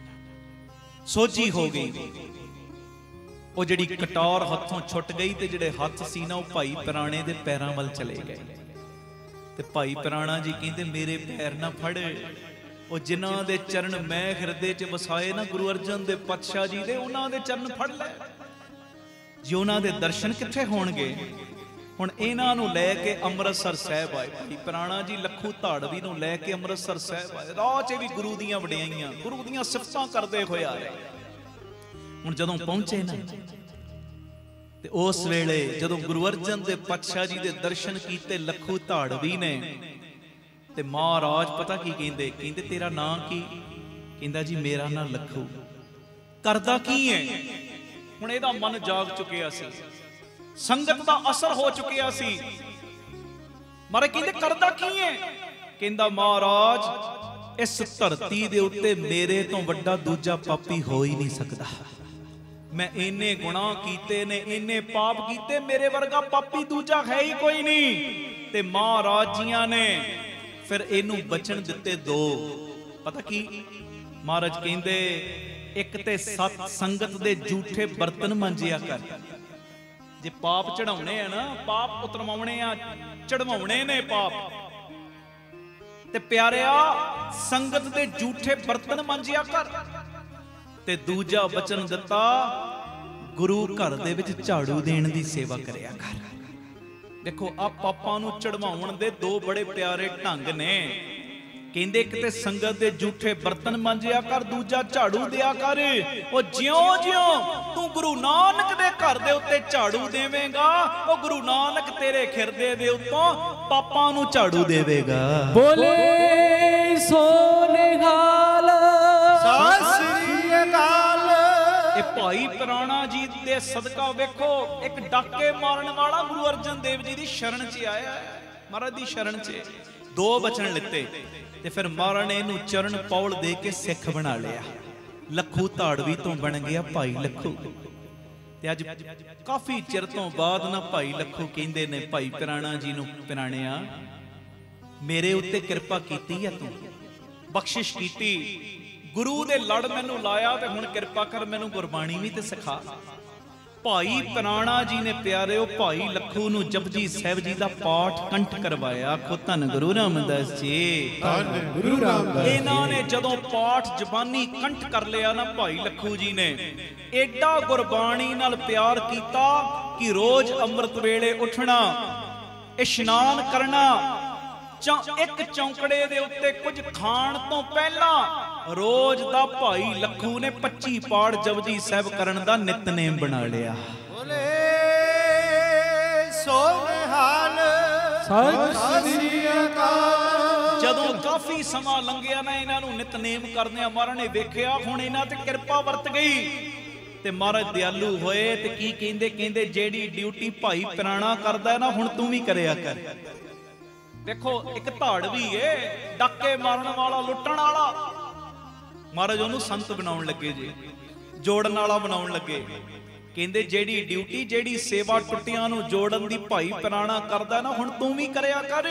ਸੋਝੀ ਹੋ ਗਈ। ਉਹ ਜਿਹੜੀ ਕਟਾਰ ਹੱਥੋਂ ਛੁੱਟ ਗਈ ਤੇ ਜਿਹੜੇ ਹੱਥ ਸੀ ਨਾ, ਉਹ ਭਾਈ ਪੁਰਾਣੇ ਦੇ ਪੈਰਾਂ ਵੱਲ ਚਲੇ ਗਏ। ਤੇ ਭਾਈ ਪੁਰਾਣਾ ਜੀ ਕਹਿੰਦੇ ਮੇਰੇ ਪੈਰ ਨਾ ਫੜ, ਉਹ ਜਿਨ੍ਹਾਂ ਦੇ ਚਰਨ ਮੈਂ ਹਿਰਦੇ 'ਚ ਵਸਾਏ ਨਾ ਗੁਰੂ ਅਰਜਨ ਦੇ ਪਾਤਸ਼ਾਹ ਜੀ ਦੇ, ਉਹਨਾਂ ਦੇ ਚਰਨ ਫੜ ਲੈ। ਜੀ ਉਹਨਾਂ ਦੇ ਦਰਸ਼ਨ ਕਿੱਥੇ ਹੋਣਗੇ? ਹੁਣ ਇਹਨਾਂ ਨੂੰ ਲੈ ਕੇ ਅੰਮ੍ਰਿਤਸਰ ਸਾਹਿਬ ਆਏ ਭਾਈ ਪੁਰਾਣਾ ਜੀ, ਲੱਖੂ ਧਾੜਵੀ ਨੂੰ ਲੈ ਕੇ ਅੰਮ੍ਰਿਤਸਰ ਸਾਹਿਬ ਆਏ। ਰਾਹ 'ਚ ਵੀ ਗੁਰੂ ਦੀਆਂ ਵਡਿਆਈਆਂ, ਗੁਰੂ ਦੀਆਂ ਸਿਫਤਾਂ ਕਰਦੇ ਹੋਏ ਆ ਰਹੇ। ਹੁਣ ਜਦੋਂ ਪਹੁੰਚੇ ਨਾ, ਤੇ ਉਸ ਵੇਲੇ ਜਦੋਂ ਗੁਰੂ ਅਰਜਨ ਦੇ ਪਾਤਸ਼ਾਹ ਜੀ ਦੇ ਦਰਸ਼ਨ ਕੀਤੇ ਲੱਖੂ ਧਾੜਵੀ ਨੇ, ਤੇ ਮਹਾਰਾਜ ਪਤਾ ਕੀ ਕਹਿੰਦੇ? ਕਹਿੰਦੇ ਤੇਰਾ ਨਾਂ ਕੀ? ਕਹਿੰਦਾ ਜੀ ਮੇਰਾ ਨਾਂ ਲੱਖੂ। ਕਰਦਾ ਕੀ ਹੈ? ਹੁਣ ਇਹਦਾ ਮਨ ਜਾਗ ਚੁੱਕਿਆ ਸੀ, ਸੰਗਤ ਦਾ ਅਸਰ ਹੋ ਚੁੱਕਿਆ ਸੀ। ਮਾਰੇ ਕਹਿੰਦੇ ਕਰਦਾ ਕੀ ਹੈ? ਕਹਿੰਦਾ ਮਹਾਰਾਜ ਇਸ ਧਰਤੀ ਦੇ ਉੱਤੇ ਮੇਰੇ ਤੋਂ ਵੱਡਾ ਦੂਜਾ ਪਾਪੀ ਹੋ ਹੀ ਨਹੀਂ ਸਕਦਾ। ਮੈਂ ਇੰਨੇ ਗੁਨਾਹ ਕੀਤੇ ਨੇ, ਇੰਨੇ ਪਾਪ ਕੀਤੇ, ਮੇਰੇ ਵਰਗਾ ਪਾਪੀ ਦੂਜਾ ਹੈ ਹੀ ਕੋਈ ਨਹੀਂ। ਤੇ ਮਹਾਰਾਜ ਜੀਆਂ ਨੇ ਫਿਰ ਇਹਨੂੰ ਬਚਨ ਦਿੱਤੇ ਦੋ। ਪਤਾ ਕੀ ਮਹਾਰਾਜ ਕਹਿੰਦੇ? ਇੱਕ ਤੇ ਸਤ ਸੰਗਤ ਦੇ ਝੂਠੇ ਬਰਤਨ ਮਾਂਜਿਆ ਕਰ। ਜੇ ਪਾਪ ਚੜਾਉਣੇ ਆ ਨਾ, ਪਾਪ ਉਤਰਵਾਉਣੇ ਆ, ਚੜਵਾਉਣੇ ਨੇ ਪਾਪ, ਤੇ ਪਿਆਰਿਆ ਸੰਗਤ ਦੇ ਝੂਠੇ ਬਰਤਨ ਮਾਂਜਿਆ ਕਰ। ਤੇ ਦੂਜਾ ਬਚਨ ਦਿੱਤਾ, ਗੁਰੂ ਘਰ ਦੇ ਵਿੱਚ ਝਾੜੂ ਦੇਣ ਦੀ ਸੇਵਾ ਕਰਿਆ ਕਰ। ਦੇਖੋ ਆ ਪਾਪਾਂ ਨੂੰ ਚੜਵਾਉਣ ਦੇ ਦੋ ਬੜੇ ਪਿਆਰੇ ਢੰਗ ਨੇ। ਕਹਿੰਦੇ ਇੱਕ ਤੇ ਸੰਗਤ ਦੇ ਝੂਠੇ ਬਰਤਨ ਮਾਂਜਿਆ ਕਰ, ਦੂਜਾ ਝਾੜੂ ਦਿਆ ਕਰ। ਉਹ ਜਿਉਂ ਜਿਉਂ ਤੂੰ ਗੁਰੂ ਨਾਨਕ ਦੇ ਘਰ ਦੇ ਉੱਤੇ ਝਾੜੂ ਦੇਵੇਂਗਾ, ਉਹ ਗੁਰੂ ਨਾਨਕ ਤੇਰੇ ਖਿਰਦੇ ਦੇ ਉੱਤੋਂ ਪਾਪਾਂ ਨੂੰ ਝਾੜੂ ਦੇਵੇਗਾ। ਬੋਲੇ ਸੋ ਨਿਹਾਲ, ਸਤਿ ਸ੍ਰੀ ਅਕਾਲ। ਇਹ ਭਾਈ ਪੁਰਾਣਾ ਜੀ ਦੇ ਸਦਕਾ ਵੇਖੋ, ਇੱਕ ਡਾਕੇ ਮਾਰਨ ਵਾਲਾ ਗੁਰੂ ਅਰਜਨ ਦੇਵ ਜੀ ਦੀ ਸ਼ਰਨ 'ਚ ਆਇਆ। ਮਹਾਰਾਜ ਦੀ ਸ਼ਰਨ 'ਚ ਦੋ ਬਚਨ ਲਿੱਤੇ, ਤੇ ਫਿਰ ਮਹਾਰਾਜ ਨੇ ਇਹਨੂੰ ਚਰਨ ਪੌਲ ਦੇ ਕੇ ਸਿੱਖ ਬਣਾ ਲਿਆ। ਲੱਖੂ ਧਾੜਵੀ ਤੋਂ ਬਣ ਗਿਆ ਭਾਈ ਲੱਖੂ। ਤੇ ਅੱਜ ਕਾਫੀ ਚਿਰ ਤੋਂ ਬਾਅਦ ਨਾ ਭਾਈ ਲੱਖੂ ਕਹਿੰਦੇ ਨੇ ਭਾਈ ਪੁਰਾਣਾ ਜੀ ਨੂੰ, ਪੁਰਾਣਿਆ ਮੇਰੇ ਉੱਤੇ ਕਿਰਪਾ ਕੀਤੀ ਆ, ਤੂੰ ਬਖਸ਼ਿਸ਼ ਕੀਤੀ, ਗੁਰੂ ਦੇ ਲੜ ਮੈਨੂੰ ਲਾਇਆ, ਤੇ ਹੁਣ ਕਿਰਪਾ ਕਰ ਮੈਨੂੰ ਗੁਰਬਾਣੀ ਵੀ ਤੇ ਸਿਖਾ। ਭਾਈ ਪੁਰਾਣਾ ਜੀ ਨੇ ਪਿਆਰਿਓ ਭਾਈ ਲੱਖੂ ਨੂੰ ਜਪਜੀ ਸਾਹਿਬ ਜੀ ਦਾ ਪਾਠ ਕੰਠ ਕਰਵਾਇਆ। ਆਖੋ ਧੰਨ ਗੁਰੂ ਰਾਮਦਾਸ ਜੀ, ਧੰਨ ਗੁਰੂ ਰਾਮਦਾਸ। ਇਹਨਾਂ ਨੇ ਜਦੋਂ ਪਾਠ ਜ਼ਬਾਨੀ ਕੰਠ ਕਰ ਲਿਆ ਨਾ, ਭਾਈ ਲੱਖੂ ਜੀ ਨੇ ਏਡਾ ਗੁਰਬਾਣੀ ਨਾਲ ਪਿਆਰ ਕੀਤਾ ਕਿ ਰੋਜ਼ ਅੰਮ੍ਰਿਤ ਵੇਲੇ ਉੱਠਣਾ, ਇਸ਼ਨਾਨ ਕਰਨਾ, ਇੱਕ ਚੌਂਕੜੇ ਦੇ ਉੱਤੇ ਕੁਝ ਖਾਣ ਤੋਂ ਪਹਿਲਾਂ ਰੋਜ਼ ਦਾ ਭਾਈ ਲੱਖੂ ਨੇ ਪੱਚੀ ਪਾੜ ਜਪਜੀ ਸਾਹਿਬ ਕਰਨ ਦਾ ਨਿਤਨੇਮ ਬਣਾ ਲਿਆ। ਬੋਲੇ ਸੋ ਨਿਹਾਲ, ਸਤਿ ਸ੍ਰੀ ਅਕਾਲ। ਜਦੋਂ ਕਾਫੀ ਸਮਾਂ ਲੰਘਿਆ ਨਾ, ਇਹਨਾਂ ਨੂੰ ਨਿਤਨੇਮ ਕਰਦਿਆਂ ਮਹਾਰਾਜ ਨੇ ਵੇਖਿਆ ਹੁਣ ਇਹਨਾਂ ਤੇ ਕਿਰਪਾ ਵਰਤ ਗਈ। ਤੇ ਮਹਾਰਾਜ ਦਿਆਲੂ ਹੋਏ ਤੇ ਕੀ ਕਹਿੰਦੇ, ਕਹਿੰਦੇ ਜਿਹੜੀ ਡਿਊਟੀ ਭਾਈ ਪ੍ਰਾਣਾ ਕਰਦਾ ਨਾ ਹੁਣ ਤੂੰ ਵੀ ਕਰਿਆ ਕਰ। ਦੇਖੋ ਇੱਕ ਧਾੜ ਵੀ ਏ, ਡਾਕੇ ਮਾਰਨ ਵਾਲਾ, ਲੁੱਟਣ ਵਾਲਾ, ਮਹਾਰਾਜ ਉਹਨੂੰ ਸੰਤ ਬਣਾਉਣ ਲੱਗੇ ਜੀ, ਜੋੜਨ ਵਾਲਾ ਬਣਾਉਣ ਲੱਗੇ। ਕਹਿੰਦੇ ਜਿਹੜੀ ਡਿਊਟੀ, ਜਿਹੜੀ ਸੇਵਾ ਟੁੱਟਿਆਂ ਨੂੰ ਜੋੜਨ ਦੀ ਭਾਈ ਪ੍ਰਾਣਾ ਕਰਦਾ ਨਾ ਹੁਣ ਤੂੰ ਵੀ ਕਰਿਆ ਕਰ।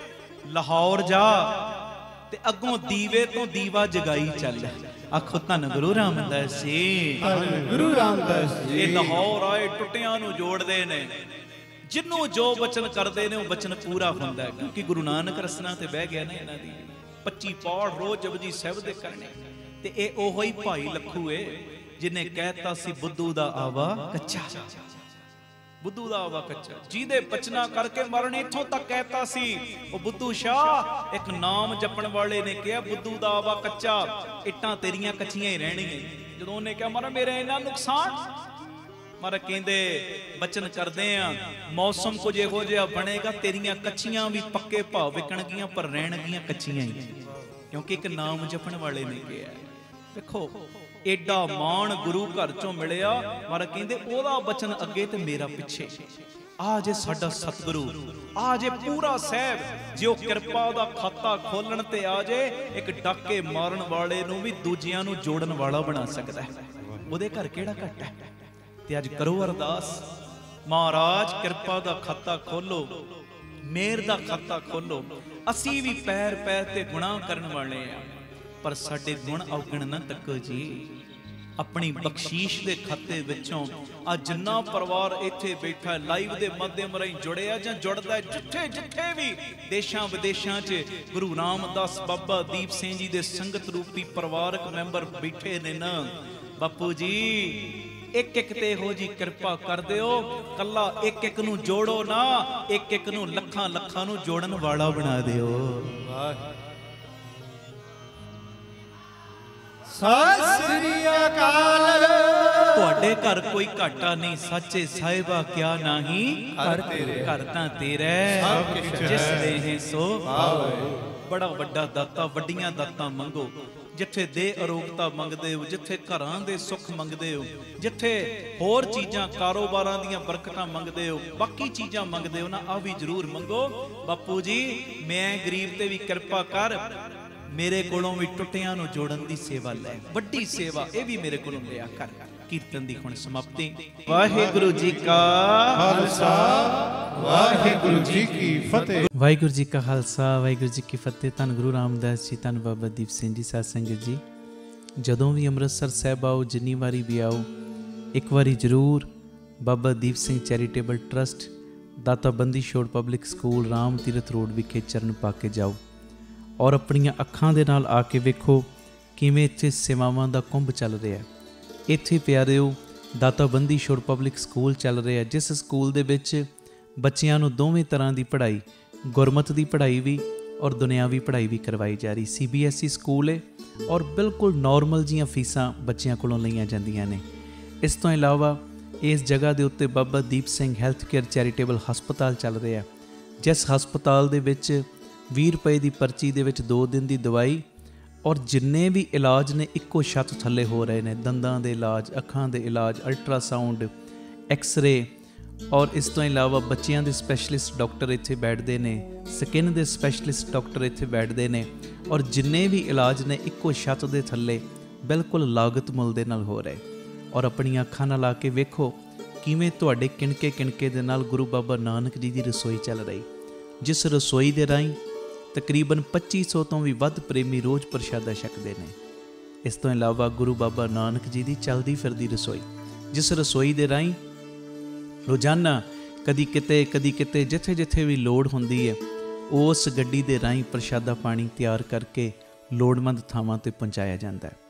ਲਾਹੌਰ ਜਾ ਤੇ ਅੱਗੋਂ ਦੀਵੇ ਤੋਂ ਦੀਵਾ ਜਗਾਈ ਚੱਲ। ਆਖੋ ਧੰਨ ਗੁਰੂ ਰਾਮਦਾਸ ਜੀ, ਗੁਰੂ ਰਾਮਦਾਸ ਜੀ। ਇਹ ਲਾਹੌਰ ਆਏ ਟੁੱਟਿਆਂ ਨੂੰ ਜੋੜਦੇ ਨੇ, ਜਿਹਨੂੰ ਜੋ ਬਚਨ ਕਰਦੇ ਨੇ ਉਹ ਬਚਨ ਪੂਰਾ ਹੁੰਦਾ ਹੈ। ਕਿਉਂਕਿ ਗੁਰੂ ਨਾਨਕ ਰਸਨਾ ਤੇ ਬਹਿ ਗਿਆ ਨਾ ਇਹਨਾਂ ਦੀ, ਪੱਚੀ ਪੌੜ ਰੋਜ਼ ਜਪਜੀ ਸਾਹਿਬ ਦੇ ਕਰਨੇ। ਤੇ ਇਹ ਉਹੋ ਹੀ ਭਾਈ ਲੱਖੂ ਏ ਜਿਹਨੇ ਕਹਿਤਾ ਸੀ ਬੁੱਧੂ ਦਾ ਆਵਾ ਕੱਚਾ, ਬੁੱਧੂ ਦਾ ਆਵਾ ਕੱਚਾ, ਜਿਹਦੇ ਬਚਨਾ ਕਰਕੇ ਮਰਨ ਇੱਥੋਂ ਤੱਕ ਕਹਿਤਾ ਸੀ। ਉਹ ਬੁੱਧੂ ਸ਼ਾਹ ਇੱਕ ਨਾਮ ਜਪਣ ਵਾਲੇ ਨੇ ਕਿਹਾ ਬੁੱਧੂ ਦਾ ਆਵਾ ਕੱਚਾ, ਇੱਟਾਂ ਤੇਰੀਆਂ ਕੱਚੀਆਂ ਹੀ ਰਹਿਣਗੀਆਂ। ਜਦੋਂ ਉਹਨੇ ਕਿਹਾ ਮਹਾਰਾਜ ਮੇਰੇ ਇੰਨਾ ਨੁਕਸਾਨ, ਮਹਾਰਾਜ ਕਹਿੰਦੇ ਬਚਨ ਕਰਦੇ ਆ ਮੌਸਮ ਕੁਝ ਇਹੋ ਜਿਹਾ ਬਣੇਗਾ ਤੇਰੀਆਂ ਕੱਚੀਆਂ ਵੀ ਪੱਕੇ ਭਾਅ ਵਿਕਣਗੀਆਂ ਪਰ ਰਹਿਣਗੀਆਂ ਕੱਚੀਆਂ ਹੀ, ਕਿਉਂਕਿ ਇੱਕ ਨਾਮ ਜਪਣ ਵਾਲੇ ਨੇ ਕਿਹਾ। ਵੇਖੋ ਏਡਾ ਮਾਣ ਗੁਰੂ ਘਰ ਚੋਂ ਮਿਲਿਆ। ਮਹਾਰਾਜ ਕਹਿੰਦੇ ਉਹਦਾ ਬਚਨ ਅੱਗੇ ਤੇ ਮੇਰਾ ਪਿੱਛੇ। ਆ ਜੇ ਸਾਡਾ ਸਤਿਗੁਰੂ, ਆ ਜੇ ਪੂਰਾ ਸਾਹਿਬ, ਜੇ ਉਹ ਕਿਰਪਾ ਦਾ ਖਾਤਾ ਖੋਲਣ ਤੇ ਆ ਜੇ, ਇੱਕ ਡਾਕੇ ਮਾਰਨ ਵਾਲੇ ਨੂੰ ਵੀ ਦੂਜਿਆਂ ਨੂੰ ਜੋੜਨ ਵਾਲਾ ਬਣਾ ਸਕਦਾ ਹੈ। ਉਹਦੇ ਘਰ ਕਿਹੜਾ ਘੱਟ ਹੈ। ਤੇ ਅੱਜ ਕਰੋ ਅਰਦਾਸ, ਮਹਾਰਾਜ ਕਿਰਪਾ ਦਾ ਖਾਤਾ ਖੋਲੋ, ਮਿਹਰ ਦਾ ਖਾਤਾ ਖੋਲੋ। ਅਸੀਂ ਵੀ ਪੈਰ ਪੈਰ ਤੇ ਗੁਨਾਹ ਕਰਨ ਵਾਲੇ ਆ, ਪਰ ਸਾਡੇ ਗੁਣ ਔਗਣ ਨਾ ਤੱਕੋ ਜੀ। ਆਪਣੀ ਬਖਸ਼ੀਸ਼ ਦੇ ਖਾਤੇ ਵਿੱਚੋਂ ਆ ਜਿੰਨਾ ਪਰਿਵਾਰ ਇੱਥੇ ਬੈਠਾ ਲਾਈਵ ਦੇ ਮਾਧਿਅਮ ਰਾਹੀਂ ਜੁੜਿਆ ਜਾਂ ਜੁੜਦਾ, ਜਿੱਥੇ ਜਿੱਥੇ ਵੀ ਦੇਸ਼ਾਂ ਵਿਦੇਸ਼ਾਂ 'ਚ ਗੁਰੂ ਰਾਮਦਾਸ ਬਾਬਾ ਦੀਪ ਸਿੰਘ ਜੀ ਦੇ ਸੰਗਤ ਰੂਪੀ ਪਰਿਵਾਰਕ ਮੈਂਬਰ ਬੈਠੇ ਨੇ ਨਾ, ਬਾਪੂ ਜੀ ਇੱਕ ਇੱਕ ਤੇ ਇਹੋ ਜੀ ਕਿਰਪਾ ਕਰ ਦਿਓ। ਕੱਲਾ ਇੱਕ ਇੱਕ ਨੂੰ ਜੋੜੋ ਨਾ, ਇੱਕ ਇੱਕ ਨੂੰ ਲੱਖਾਂ ਲੱਖਾਂ ਨੂੰ ਜੋੜਨ ਵਾਲਾ ਬਣਾ ਦਿਓ। ਸਤਿ ਸ੍ਰੀ ਅਕਾਲ। ਤੁਹਾਡੇ ਘਰ ਕੋਈ ਘਾਟਾ ਨਹੀਂ, ਸੱਚੇ ਸਾਹਿਬਾ ਕਿਆ ਨਹੀਂ ਘਰ ਤੇਰੇ, ਘਰ ਤਾਂ ਤੇਰਾ ਜਿਸ ਦੇ ਹੈ ਸੋ ਬੜਾ ਵੱਡਾ ਦਾਤਾ, ਵੱਡੀਆਂ ਦਾਤਾਂ ਮੰਗੋ। ਜਿੱਥੇ ਦੇ ਅਰੋਗਤਾ ਮੰਗਦੇ ਹੋ, ਜਿੱਥੇ ਘਰਾਂ ਦੇ ਸੁੱਖ ਮੰਗਦੇ ਹੋ, ਜਿੱਥੇ ਹੋਰ ਚੀਜ਼ਾਂ ਕਾਰੋਬਾਰਾਂ ਦੀਆਂ ਬਰਕਤਾਂ ਮੰਗਦੇ ਹੋ, ਬਾਕੀ ਚੀਜ਼ਾਂ ਮੰਗਦੇ ਹੋ ਨਾ, ਆ ਵੀ ਜ਼ਰੂਰ ਮੰਗੋ। ਬਾਪੂ ਜੀ ਮੈਂ ਗਰੀਬ ਤੇ ਵੀ ਕਿਰਪਾ ਕਰ, ਮੇਰੇ ਕੋਲੋਂ ਵੀ ਟੁੱਟਿਆਂ ਨੂੰ ਜੋੜਨ ਦੀ ਸੇਵਾ ਲੈ, ਵੱਡੀ ਸੇਵਾ ਇਹ ਵੀ ਮੇਰੇ ਕੋਲੋਂ ਲਿਆ ਕਰ। ਕੀਰਤਨ ਦੀ ਹੁਣ ਸਮਾਪਤੀ। ਵਾਹਿਗੁਰੂ ਜੀ ਕਾ ਖਾਲਸਾ, ਵਾਹਿਗੁਰੂ ਜੀ ਕੀ ਫਤਿਹ। ਵਾਹਿਗੁਰੂ ਜੀ ਕਾ ਖਾਲਸਾ, ਵਾਹਿਗੁਰੂ ਜੀ ਕੀ ਫਤਿਹ। ਧੰਨ ਗੁਰੂ ਰਾਮਦਾਸ ਜੀ, ਧੰਨ ਬਾਬਾ ਦੀਪ ਸਿੰਘ ਜੀ। ਸਾਧ ਸੰਗਤ ਜੀ, ਜਦੋਂ ਵੀ ਅੰਮ੍ਰਿਤਸਰ ਸਾਹਿਬ ਆਓ, ਜਿੰਨੀ ਵਾਰੀ ਵੀ ਆਓ, ਇੱਕ ਵਾਰੀ ਜ਼ਰੂਰ ਬਾਬਾ ਦੀਪ ਸਿੰਘ ਚੈਰੀਟੇਬਲ ਟਰਸਟ, ਦਾਤਾ ਬੰਦੀ ਛੋੜ public school, Ram Tirath road ਵਿਖੇ ਚਰਨ ਪਾ ਕੇ ਜਾਓ ਔਰ ਆਪਣੀਆਂ ਅੱਖਾਂ ਦੇ ਨਾਲ ਆ ਕੇ ਵੇਖੋ ਕਿਵੇਂ ਇੱਥੇ ਸੇਵਾਵਾਂ ਦਾ ਕੁੰਭ ਚੱਲ ਰਿਹਾ। ਇੱਥੇ ਪਿਆਰਿਓ ਦਾਤਾ ਬੰਦੀ ਛੋੜ ਪਬਲਿਕ ਸਕੂਲ ਚੱਲ ਰਿਹਾ, ਜਿਸ ਸਕੂਲ ਦੇ ਵਿੱਚ ਬੱਚਿਆਂ ਨੂੰ ਦੋਵੇਂ ਤਰ੍ਹਾਂ ਦੀ ਪੜ੍ਹਾਈ, ਗੁਰਮਤ ਦੀ ਪੜ੍ਹਾਈ ਵੀ ਔਰ ਦੁਨਿਆਵੀ ਪੜ੍ਹਾਈ ਵੀ ਕਰਵਾਈ ਜਾ ਰਹੀ। C B S E school ਹੈ ਔਰ ਬਿਲਕੁਲ ਨੋਰਮਲ ਜੀਆਂ ਫੀਸਾਂ ਬੱਚਿਆਂ ਕੋਲੋਂ ਲਈਆਂ ਜਾਂਦੀਆਂ ਨੇ। ਇਸ ਤੋਂ ਇਲਾਵਾ ਇਸ ਜਗ੍ਹਾ ਦੇ ਉੱਤੇ Baba Deep Singh health care charitable ਹਸਪਤਾਲ ਚੱਲ ਰਿਹਾ, ਜਿਸ ਹਸਪਤਾਲ ਦੇ ਵਿੱਚ ਵੀਹ ਰੁਪਏ ਦੀ ਪਰਚੀ ਦੇ ਵਿੱਚ ਦੋ ਦਿਨ ਦੀ ਦਵਾਈ ਔਰ ਜਿੰਨੇ ਵੀ ਇਲਾਜ ਨੇ ਇੱਕੋ ਛੱਤ ਥੱਲੇ ਹੋ ਰਹੇ ਨੇ। ਦੰਦਾਂ ਦੇ ਇਲਾਜ, ਅੱਖਾਂ ਦੇ ਇਲਾਜ, ਅਲਟਰਾਸਾਊਂਡ, ਐਕਸ-ਰੇ ਔਰ ਇਸ ਤੋਂ ਇਲਾਵਾ ਬੱਚਿਆਂ ਦੇ ਸਪੈਸ਼ਲਿਸਟ ਡਾਕਟਰ ਇੱਥੇ ਬੈਠਦੇ ਨੇ, ਸਕਿਨ ਦੇ ਸਪੈਸ਼ਲਿਸਟ ਡਾਕਟਰ ਇੱਥੇ ਬੈਠਦੇ ਨੇ ਔਰ ਜਿੰਨੇ ਵੀ ਇਲਾਜ ਨੇ ਇੱਕੋ ਛੱਤ ਦੇ ਥੱਲੇ ਬਿਲਕੁਲ ਲਾਗਤ ਮੁੱਲ ਦੇ ਨਾਲ ਹੋ ਰਹੇ। ਔਰ ਆਪਣੀਆਂ ਅੱਖਾਂ ਨਾਲ ਆ ਕੇ ਵੇਖੋ ਕਿਵੇਂ ਤੁਹਾਡੇ ਕਿਣਕੇ ਕਿਣਕੇ ਦੇ ਨਾਲ ਗੁਰੂ ਬਾਬਾ ਨਾਨਕ ਜੀ ਦੀ ਰਸੋਈ ਚੱਲ ਰਹੀ, ਜਿਸ ਰਸੋਈ ਦੇ ਰਾਹੀਂ ਤਕਰੀਬਨ ਪੱਚੀ ਸੌ ਤੋਂ ਵੀ ਵੱਧ ਪ੍ਰੇਮੀ ਰੋਜ਼ ਪ੍ਰਸ਼ਾਦਾ ਛਕਦੇ ਨੇ। ਇਸ ਤੋਂ ਇਲਾਵਾ ਗੁਰੂ ਬਾਬਾ ਨਾਨਕ ਜੀ ਦੀ ਚੱਲਦੀ ਫਿਰਦੀ ਰਸੋਈ, ਜਿਸ ਰਸੋਈ ਦੇ ਰਾਹੀਂ ਰੋਜ਼ਾਨਾ ਕਦੀ ਕਿਤੇ ਕਦੀ ਕਿਤੇ ਜਿੱਥੇ ਜਿੱਥੇ ਵੀ ਲੋੜ ਹੁੰਦੀ ਹੈ, ਉਸ ਗੱਡੀ ਦੇ ਰਾਹੀਂ ਪ੍ਰਸ਼ਾਦਾ ਪਾਣੀ ਤਿਆਰ ਕਰਕੇ ਲੋੜਵੰਦ ਥਾਵਾਂ 'ਤੇ ਪਹੁੰਚਾਇਆ ਜਾਂਦਾ ਹੈ।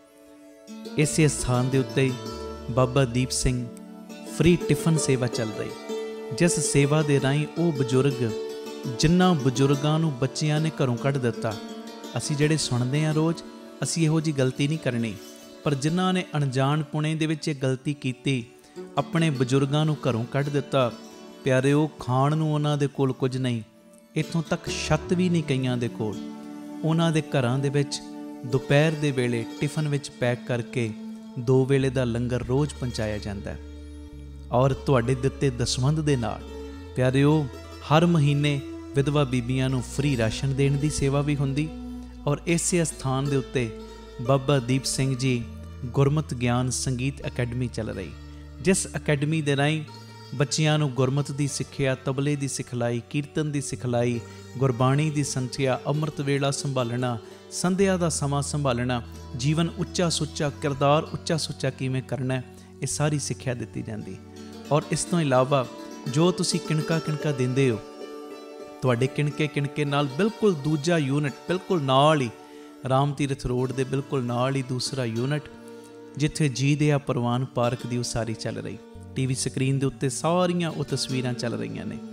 ਇਸੇ ਸਥਾਨ ਦੇ ਉੱਤੇ ਬਾਬਾ ਦੀਪ ਸਿੰਘ ਫ੍ਰੀ ਟਿਫਨ ਸੇਵਾ ਚੱਲ ਰਹੀ, ਜਿਸ ਸੇਵਾ ਦੇ ਰਾਹੀਂ ਉਹ ਬਜ਼ੁਰਗ, ਜਿਨ੍ਹਾਂ ਬਜ਼ੁਰਗਾਂ ਨੂੰ ਬੱਚਿਆਂ ਨੇ ਘਰੋਂ ਕੱਢ ਦਿੱਤਾ, ਅਸੀਂ ਜਿਹੜੇ ਸੁਣਦੇ ਹਾਂ ਰੋਜ਼, ਅਸੀਂ ਇਹੋ ਜਿਹੀ ਗਲਤੀ ਨਹੀਂ ਕਰਨੀ, ਪਰ ਜਿਨ੍ਹਾਂ ਨੇ ਅਣਜਾਣ ਪੁਣੇ ਦੇ ਵਿੱਚ ਇਹ ਗਲਤੀ ਕੀਤੀ, ਆਪਣੇ ਬਜ਼ੁਰਗਾਂ ਨੂੰ ਘਰੋਂ ਕੱਢ ਦਿੱਤਾ, ਪਿਆਰਿਓ ਖਾਣ ਨੂੰ ਉਹਨਾਂ ਦੇ ਕੋਲ ਕੁਝ ਨਹੀਂ, ਇੱਥੋਂ ਤੱਕ ਛੱਤ ਵੀ ਨਹੀਂ ਕਈਆਂ ਦੇ ਕੋਲ। ਉਹਨਾਂ ਦੇ ਘਰਾਂ ਦੇ ਵਿੱਚ ਦੁਪਹਿਰ ਦੇ ਵੇਲੇ ਟਿਫਨ ਵਿੱਚ ਪੈਕ ਕਰਕੇ ਦੋ ਵੇਲੇ ਦਾ ਲੰਗਰ ਰੋਜ਼ ਪਹੁੰਚਾਇਆ ਜਾਂਦਾ ਹੈ। ਔਰ ਤੁਹਾਡੇ ਦਿੱਤੇ ਦਸਵੰਧ ਦੇ ਨਾਲ ਪਿਆਰਿਓ ਹਰ ਮਹੀਨੇ ਵਿਧਵਾ ਬੀਬੀਆਂ ਨੂੰ ਫ੍ਰੀ ਰਾਸ਼ਨ ਦੇਣ ਦੀ ਸੇਵਾ ਵੀ ਹੁੰਦੀ। ਔਰ ਇਸੇ ਸਥਾਨ ਦੇ ਉੱਤੇ ਬਾਬਾ ਦੀਪ ਸਿੰਘ ਜੀ ਗੁਰਮਤਿ ਗਿਆਨ ਸੰਗੀਤ ਅਕੈਡਮੀ ਚੱਲ ਰਹੀ, ਜਿਸ ਅਕੈਡਮੀ ਦੇ ਰਾਹੀਂ ਬੱਚਿਆਂ ਨੂੰ ਗੁਰਮਤਿ ਦੀ ਸਿੱਖਿਆ, ਤਬਲੇ ਦੀ ਸਿਖਲਾਈ, ਕੀਰਤਨ ਦੀ ਸਿਖਲਾਈ, ਗੁਰਬਾਣੀ ਦੀ ਸੰਥਿਆ, ਅੰਮ੍ਰਿਤ ਵੇਲਾ ਸੰਭਾਲਣਾ, ਸੰਧਿਆ ਦਾ ਸਮਾਂ ਸੰਭਾਲਣਾ, ਜੀਵਨ ਉੱਚਾ ਸੁੱਚਾ, ਕਿਰਦਾਰ ਉੱਚਾ ਸੁੱਚਾ ਕਿਵੇਂ ਕਰਨਾ, ਇਹ ਸਾਰੀ ਸਿੱਖਿਆ ਦਿੱਤੀ ਜਾਂਦੀ। ਔਰ ਇਸ ਤੋਂ ਇਲਾਵਾ ਜੋ ਤੁਸੀਂ ਕਿਣਕਾ ਕਿਣਕਾ ਦਿੰਦੇ ਹੋ, ਤੁਹਾਡੇ ਕਿਣਕੇ ਕਿਣਕੇ ਨਾਲ ਬਿਲਕੁਲ ਦੂਜਾ ਯੂਨਿਟ ਬਿਲਕੁਲ ਨਾਲ ਹੀ ਰਾਮ ਤੀਰਥ ਰੋਡ ਦੇ ਬਿਲਕੁਲ ਨਾਲ ਹੀ ਦੂਸਰਾ ਯੂਨਿਟ, ਜਿੱਥੇ ਜੀ ਦਿਆ ਪ੍ਰਵਾਨ ਪਾਰਕ ਦੀ ਉਸਾਰੀ ਚੱਲ ਰਹੀ। ਟੀਵੀ ਸਕਰੀਨ ਦੇ ਉੱਤੇ ਸਾਰੀਆਂ ਉਹ ਤਸਵੀਰਾਂ ਚੱਲ ਰਹੀਆਂ ਨੇ।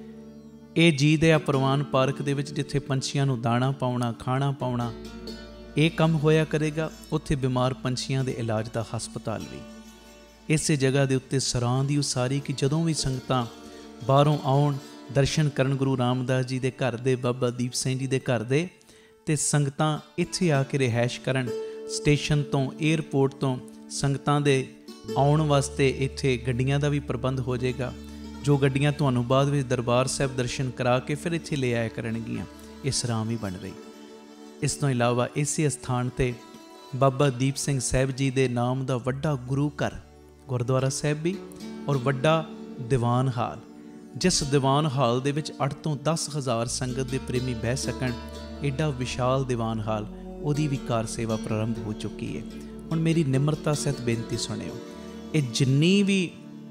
ਇਹ ਜੀ ਦਿਆ ਪ੍ਰਵਾਨ ਪਾਰਕ ਦੇ ਵਿੱਚ ਜਿੱਥੇ ਪੰਛੀਆਂ ਨੂੰ ਦਾਣਾ ਪਾਉਣਾ, ਖਾਣਾ ਪਾਉਣਾ, ਇਹ ਕੰਮ ਹੋਇਆ ਕਰੇਗਾ। ਉੱਥੇ ਬਿਮਾਰ ਪੰਛੀਆਂ ਦੇ ਇਲਾਜ ਦਾ ਹਸਪਤਾਲ ਵੀ। ਇਸੇ ਜਗ੍ਹਾ ਦੇ ਉੱਤੇ ਸਰਾਂ ਦੀ ਉਸਾਰੀ ਕਿ ਜਦੋਂ ਵੀ ਸੰਗਤਾਂ ਬਾਹਰੋਂ ਆਉਣ ਦਰਸ਼ਨ ਕਰਨ ਗੁਰੂ ਰਾਮਦਾਸ ਜੀ ਦੇ ਘਰ ਦੇ, ਬਾਬਾ ਦੀਪ ਸਿੰਘ ਜੀ ਦੇ ਘਰ ਦੇ, ਅਤੇ ਸੰਗਤਾਂ ਇੱਥੇ ਆ ਕੇ ਰਿਹਾਇਸ਼ ਕਰਨ। ਸਟੇਸ਼ਨ ਤੋਂ, ਏਅਰਪੋਰਟ ਤੋਂ ਸੰਗਤਾਂ ਦੇ ਆਉਣ ਵਾਸਤੇ ਇੱਥੇ ਗੱਡੀਆਂ ਦਾ ਵੀ ਪ੍ਰਬੰਧ ਹੋ ਜਾਏਗਾ, ਜੋ ਗੱਡੀਆਂ ਤੁਹਾਨੂੰ ਬਾਅਦ ਵਿੱਚ ਦਰਬਾਰ ਸਾਹਿਬ ਦਰਸ਼ਨ ਕਰਾ ਕੇ ਫਿਰ ਇੱਥੇ ਲੈ ਆਇਆ ਕਰਨਗੀਆਂ। ਇਹ ਸਰਾਂ ਵੀ ਬਣ ਰਹੀ। ਇਸ ਤੋਂ ਇਲਾਵਾ ਇਸੇ ਸਥਾਨ 'ਤੇ ਬਾਬਾ ਦੀਪ ਸਿੰਘ ਸਾਹਿਬ ਜੀ ਦੇ ਨਾਮ ਦਾ ਵੱਡਾ ਗੁਰੂ ਘਰ ਗੁਰਦੁਆਰਾ ਸਾਹਿਬ ਵੀ, ਔਰ ਵੱਡਾ ਦੀਵਾਨ ਹਾਲ, ਜਿਸ ਦੀਵਾਨ ਹਾਲ ਦੇ ਵਿੱਚ ਅੱਠ ਤੋਂ ਦਸ ਹਜ਼ਾਰ ਸੰਗਤ ਦੇ ਪ੍ਰੇਮੀ ਬਹਿ ਸਕਣ। ਐਡਾ ਵਿਸ਼ਾਲ ਦੀਵਾਨ ਹਾਲ, ਉਹਦੀ ਵੀ ਕਾਰ ਸੇਵਾ ਪ੍ਰਾਰੰਭ ਹੋ ਚੁੱਕੀ ਹੈ। ਹੁਣ ਮੇਰੀ ਨਿਮਰਤਾ ਸਹਿਤ ਬੇਨਤੀ ਸੁਣਿਓ, ਇਹ ਜਿੰਨੀ ਵੀ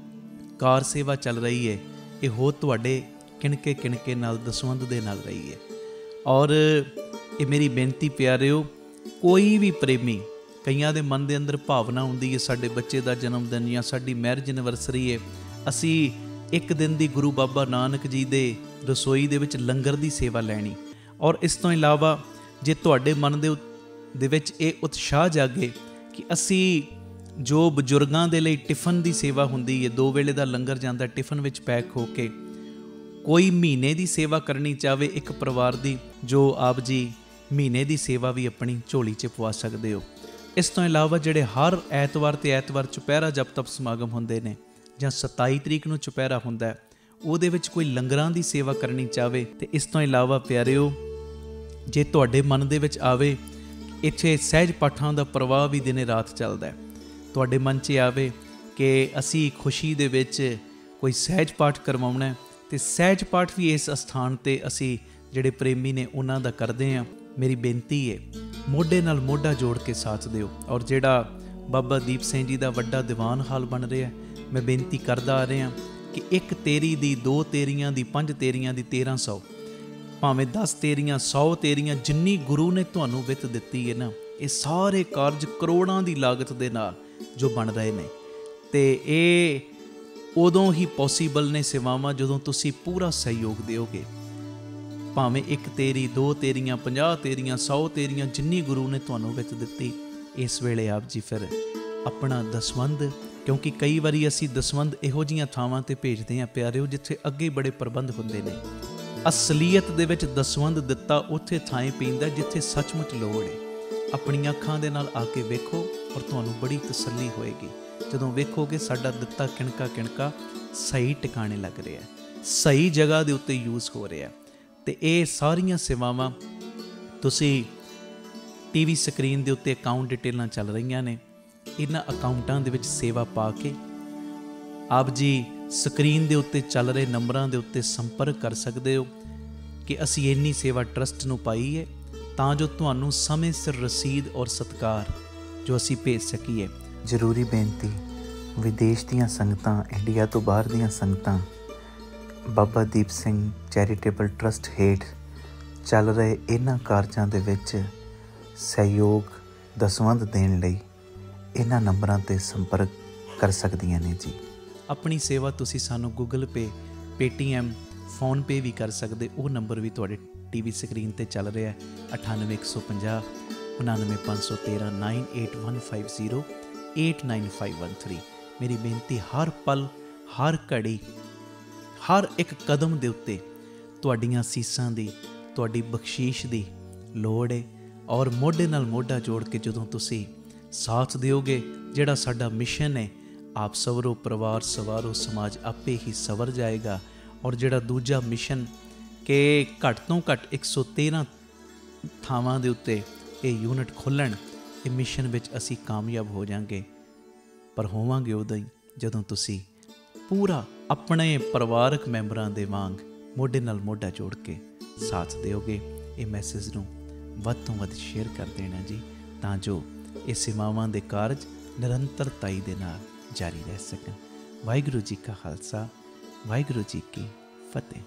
ਕਾਰ ਸੇਵਾ ਚੱਲ ਰਹੀ ਹੈ, ਇਹ ਹੋ ਤੁਹਾਡੇ ਕਿਣਕੇ ਕਿਣਕੇ ਨਾਲ, ਦਸਵੰਧ ਦੇ ਨਾਲ ਰਹੀ ਹੈ। ਔਰ ਇਹ ਮੇਰੀ ਬੇਨਤੀ ਪਿਆਰਿਓ, ਕੋਈ ਵੀ ਪ੍ਰੇਮੀ, ਕਈਆਂ ਦੇ ਮਨ ਦੇ ਅੰਦਰ ਭਾਵਨਾ ਹੁੰਦੀ ਹੈ ਸਾਡੇ ਬੱਚੇ ਦਾ ਜਨਮ ਦਿਨ ਜਾਂ ਸਾਡੀ ਮੈਰਿਜ ਐਨਵਰਸਰੀ ਹੈ, ਅਸੀਂ ਇੱਕ ਦਿਨ ਦੀ ਗੁਰੂ ਬਾਬਾ ਨਾਨਕ ਜੀ ਦੇ ਰਸੋਈ ਦੇ ਵਿੱਚ ਲੰਗਰ ਦੀ ਸੇਵਾ ਲੈਣੀ। ਔਰ ਇਸ ਤੋਂ ਇਲਾਵਾ ਜੇ ਤੁਹਾਡੇ ਮਨ ਦੇ ਦੇ ਵਿੱਚ ਇਹ ਉਤਸ਼ਾਹ ਜਾਗੇ ਕਿ ਅਸੀਂ ਜੋ ਬਜ਼ੁਰਗਾਂ ਦੇ ਲਈ ਟਿਫਨ ਦੀ ਸੇਵਾ ਹੁੰਦੀ ਹੈ, ਦੋ ਵੇਲੇ ਦਾ ਲੰਗਰ ਜਾਂਦਾ ਟਿਫਨ ਵਿੱਚ ਪੈਕ ਹੋ ਕੇ, ਕੋਈ ਮਹੀਨੇ ਦੀ ਸੇਵਾ ਕਰਨੀ ਚਾਹਵੇ ਇੱਕ ਪਰਿਵਾਰ ਦੀ, ਜੋ ਆਪ ਜੀ ਮਹੀਨੇ ਦੀ ਸੇਵਾ ਵੀ ਆਪਣੀ ਝੋਲੀ 'ਚ ਪਵਾ ਸਕਦੇ ਹੋ। ਇਸ ਤੋਂ ਇਲਾਵਾ ਜਿਹੜੇ ਹਰ ਐਤਵਾਰ ਤੇ ਐਤਵਾਰ ਚੁਪਹਿਰਾ ਜਪ ਤਪ ਸਮਾਗਮ ਹੁੰਦੇ ਨੇ, ਜਾਂ ਸਤਾਈ ਤਰੀਕ ਨੂੰ ਚੁਪਹਿਰਾ ਹੁੰਦਾ ਹੈ, ਉਹਦੇ ਵਿੱਚ ਕੋਈ ਲੰਗਰਾਂ ਦੀ ਸੇਵਾ ਕਰਨੀ ਚਾਹਵੇ। ਤੇ ਇਸ ਤੋਂ ਇਲਾਵਾ ਪਿਆਰਿਓ, ਜੇ ਤੁਹਾਡੇ ਮਨ ਦੇ ਵਿੱਚ ਆਵੇ ਇੱਥੇ ਸਹਿਜ ਪਾਠਾਂ ਦਾ ਪ੍ਰਵਾਹ ਵੀ ਦਿਨੇ ਰਾਤ ਚੱਲਦਾ ਹੈ, ਤੁਹਾਡੇ ਮਨ 'ਚ ਆਵੇ ਕਿ ਅਸੀਂ ਖੁਸ਼ੀ ਦੇ ਵਿੱਚ ਕੋਈ ਸਹਿਜ ਪਾਠ ਕਰਵਾਉਣਾ ਹੈ, ਤੇ ਸਹਿਜ ਪਾਠ ਵੀ ਇਸ ਅਸਥਾਨ 'ਤੇ ਅਸੀਂ ਜਿਹੜੇ ਪ੍ਰੇਮੀ ਨੇ ਉਹਨਾਂ ਦਾ ਕਰਦੇ ਹਾਂ। ਮੇਰੀ ਬੇਨਤੀ ਹੈ, ਮੋਢੇ ਨਾਲ ਮੋਢਾ ਜੋੜ ਕੇ ਸਾਥ ਦਿਓ। ਔਰ ਜਿਹੜਾ ਬਾਬਾ ਦੀਪ ਸਿੰਘ ਜੀ ਦਾ ਵੱਡਾ ਦੀਵਾਨ ਹਾਲ ਬਣ ਰਿਹਾ, ਮੈਂ ਬੇਨਤੀ ਕਰਦਾ ਆ ਰਿਹਾ ਕਿ ਇੱਕ ਤੇਰੀ ਦੀ, ਦੋ ਤੇਰੀਆਂ ਦੀ, ਪੰਜ ਤੇਰੀਆਂ ਦੀ, ਤੇਰ੍ਹਾਂ ਸੌ, ਭਾਵੇਂ ਦਸ ਤੇਰੀਆਂ, ਸੌ ਤੇਰੀਆਂ, ਜਿੰਨੀ ਗੁਰੂ ਨੇ ਤੁਹਾਨੂੰ ਵਿੱਤ ਦਿੱਤੀ ਹੈ ਨਾ, ਇਹ ਸਾਰੇ ਕਾਰਜ ਕਰੋੜਾਂ ਦੀ ਲਾਗਤ ਦੇ ਨਾਲ ਜੋ ਬਣ ਰਹੇ ਨੇ। ਅਤੇ ਇਹ ਉਦੋਂ ਹੀ ਪੋਸੀਬਲ ਨੇ ਸੇਵਾਵਾਂ ਜਦੋਂ ਤੁਸੀਂ ਪੂਰਾ ਸਹਿਯੋਗ ਦਿਓਗੇ। ਭਾਵੇਂ ਇੱਕ ਤੇਰੀ, ਦੋ ਤੇਰੀਆਂ, ਪੰਜਾਹ ਤੇਰੀਆਂ, ਸੌ ਤੇਰੀਆਂ, ਜਿੰਨੀ ਗੁਰੂ ਨੇ ਤੁਹਾਨੂੰ ਵਿੱਤ ਦਿੱਤੀ, ਇਸ ਵੇਲੇ ਆਪ ਜੀ ਫਿਰ ਆਪਣਾ ਦਸਵੰਧ, ਕਿਉਂਕਿ ਕਈ ਵਾਰੀ ਅਸੀਂ ਦਸਵੰਧ ਇਹੋ ਜਿਹੀਆਂ ਥਾਵਾਂ 'ਤੇ ਭੇਜਦੇ ਹਾਂ ਪਿਆਰਿਓ, ਜਿੱਥੇ ਅੱਗੇ ਬੜੇ ਪ੍ਰਬੰਧ ਹੁੰਦੇ ਨੇ। ਅਸਲੀਅਤ ਦੇ ਵਿੱਚ ਦਸਵੰਧ ਦਿੱਤਾ ਉੱਥੇ ਥਾਂ ਪੈਂਦਾ ਜਿੱਥੇ ਸੱਚਮੁੱਚ ਲੋੜ ਹੈ। ਆਪਣੀਆਂ ਅੱਖਾਂ ਦੇ ਨਾਲ ਆ ਕੇ ਵੇਖੋ, ਔਰ ਤੁਹਾਨੂੰ ਬੜੀ ਤਸੱਲੀ ਹੋਏਗੀ ਜਦੋਂ ਵੇਖੋਗੇ ਸਾਡਾ ਦਿੱਤਾ ਕਿਣਕਾ ਕਿਣਕਾ ਸਹੀ ਟਿਕਾਣੇ ਲੱਗ ਰਿਹਾ, ਸਹੀ ਜਗ੍ਹਾ ਦੇ ਉੱਤੇ ਯੂਜ਼ ਹੋ ਰਿਹਾ। ਅਤੇ ਇਹ ਸਾਰੀਆਂ ਸੇਵਾਵਾਂ ਤੁਸੀਂ ਟੀ ਵੀ ਸਕਰੀਨ ਦੇ ਉੱਤੇ ਅਕਾਊਂਟ ਡਿਟੇਲਾਂ ਚੱਲ ਰਹੀਆਂ ਨੇ, ਇਹਨਾਂ ਅਕਾਊਂਟਾਂ ਦੇ ਵਿੱਚ ਸੇਵਾ ਪਾ ਕੇ ਆਪ ਜੀ ਸਕਰੀਨ ਦੇ ਉੱਤੇ ਚੱਲ ਰਹੇ ਨੰਬਰਾਂ ਦੇ ਉੱਤੇ ਸੰਪਰਕ ਕਰ ਸਕਦੇ ਹੋ ਕਿ ਅਸੀਂ ਇੰਨੀ ਸੇਵਾ ਟਰਸਟ ਨੂੰ ਪਾਈ ਹੈ, ਤਾਂ ਜੋ ਤੁਹਾਨੂੰ ਸਮੇਂ ਸਿਰ ਰਸੀਦ ਔਰ ਸਤਿਕਾਰ ਜੋ ਅਸੀਂ ਭੇਜ ਸਕੀਏ। ਜ਼ਰੂਰੀ ਬੇਨਤੀ, ਵਿਦੇਸ਼ ਦੀਆਂ ਸੰਗਤਾਂ, ਇੰਡੀਆ ਤੋਂ ਬਾਹਰ ਦੀਆਂ ਸੰਗਤਾਂ ਬਾਬਾ ਦੀਪ ਸਿੰਘ ਚੈਰੀਟੇਬਲ ਟਰਸਟ ਹੇਠ ਚੱਲ ਰਹੇ ਇਹਨਾਂ ਕਾਰਜਾਂ ਦੇ ਵਿੱਚ ਸਹਿਯੋਗ ਦਸਵੰਧ ਦੇਣ ਲਈ ਇਹਨਾਂ ਨੰਬਰਾਂ 'ਤੇ ਸੰਪਰਕ ਕਰ ਸਕਦੀਆਂ ਨੇ ਜੀ। ਆਪਣੀ ਸੇਵਾ ਤੁਸੀਂ ਸਾਨੂੰ ਗੂਗਲ ਪੇ, ਪੇਟੀਐਮ, ਫੋਨਪੇ ਵੀ ਕਰ ਸਕਦੇ। ਉਹ ਨੰਬਰ ਵੀ ਤੁਹਾਡੇ ਟੀ ਵੀ ਸਕਰੀਨ 'ਤੇ ਚੱਲ ਰਿਹਾ ਹੈ, ਅਠਾਨਵੇਂ ਇੱਕ ਸੌ ਪੰਜਾਹ ਉਣਾਨਵੇਂ ਪੰਜ ਸੌ ਤੇਰ੍ਹਾਂ, nine eight one five zero eight nine five one three. ਮੇਰੀ ਬੇਨਤੀ, ਹਰ ਪਲ, ਹਰ ਘੜੀ, ਹਰ ਇੱਕ ਕਦਮ ਦੇ ਉੱਤੇ ਤੁਹਾਡੀਆਂ ਅਸੀਸਾਂ ਦੀ, ਤੁਹਾਡੀ ਬਖਸ਼ੀਸ਼ ਦੀ ਲੋੜ ਹੈ। ਔਰ ਮੋਢੇ ਨਾਲ ਮੋਢਾ ਜੋੜ ਕੇ ਜਦੋਂ ਤੁਸੀਂ ਸਾਥ ਦਿਓਗੇ ਜਿਹੜਾ ਸਾਡਾ ਮਿਸ਼ਨ ਹੈ, ਆਪ ਸਵਰੋ ਪਰਿਵਾਰ ਸਵਾਰੋ ਸਮਾਜ ਆਪੇ ਹੀ ਸਵਰ ਜਾਏਗਾ। ਔਰ ਜਿਹੜਾ ਦੂਜਾ ਮਿਸ਼ਨ ਕਿ ਘੱਟ ਤੋਂ ਘੱਟ ਇੱਕ ਸੌ ਤੇਰ੍ਹਾਂ ਥਾਵਾਂ ਦੇ ਉੱਤੇ ਇਹ ਯੂਨਿਟ ਖੋਲ੍ਹਣ, ਇਹ ਮਿਸ਼ਨ ਵਿੱਚ ਅਸੀਂ ਕਾਮਯਾਬ ਹੋ ਜਾਵਾਂਗੇ। ਪਰ ਹੋਵਾਂਗੇ ਉਦੋਂ ਹੀ ਜਦੋਂ ਤੁਸੀਂ ਪੂਰਾ ਆਪਣੇ ਪਰਿਵਾਰਕ ਮੈਂਬਰਾਂ ਦੇ ਵਾਂਗ ਮੋਢੇ ਨਾਲ ਮੋਢਾ ਜੋੜ ਕੇ ਸਾਥ ਦਿਓਗੇ। ਇਹ ਮੈਸੇਜ ਨੂੰ ਵੱਧ ਤੋਂ ਵੱਧ ਸ਼ੇਅਰ ਕਰ ਦੇਣਾ ਜੀ, ਤਾਂ ਜੋ ਇਹ ਸੇਵਾਵਾਂ ਦੇ ਕਾਰਜ ਨਿਰੰਤਰਤਾਈ ਦੇ ਨਾਲ ਜਾਰੀ ਰਹਿ ਸਕਣ। ਵਾਹਿਗੁਰੂ ਜੀ ਕਾ ਖਾਲਸਾ, ਵਾਹਿਗੁਰੂ ਜੀ ਕੀ ਫਤਿਹ।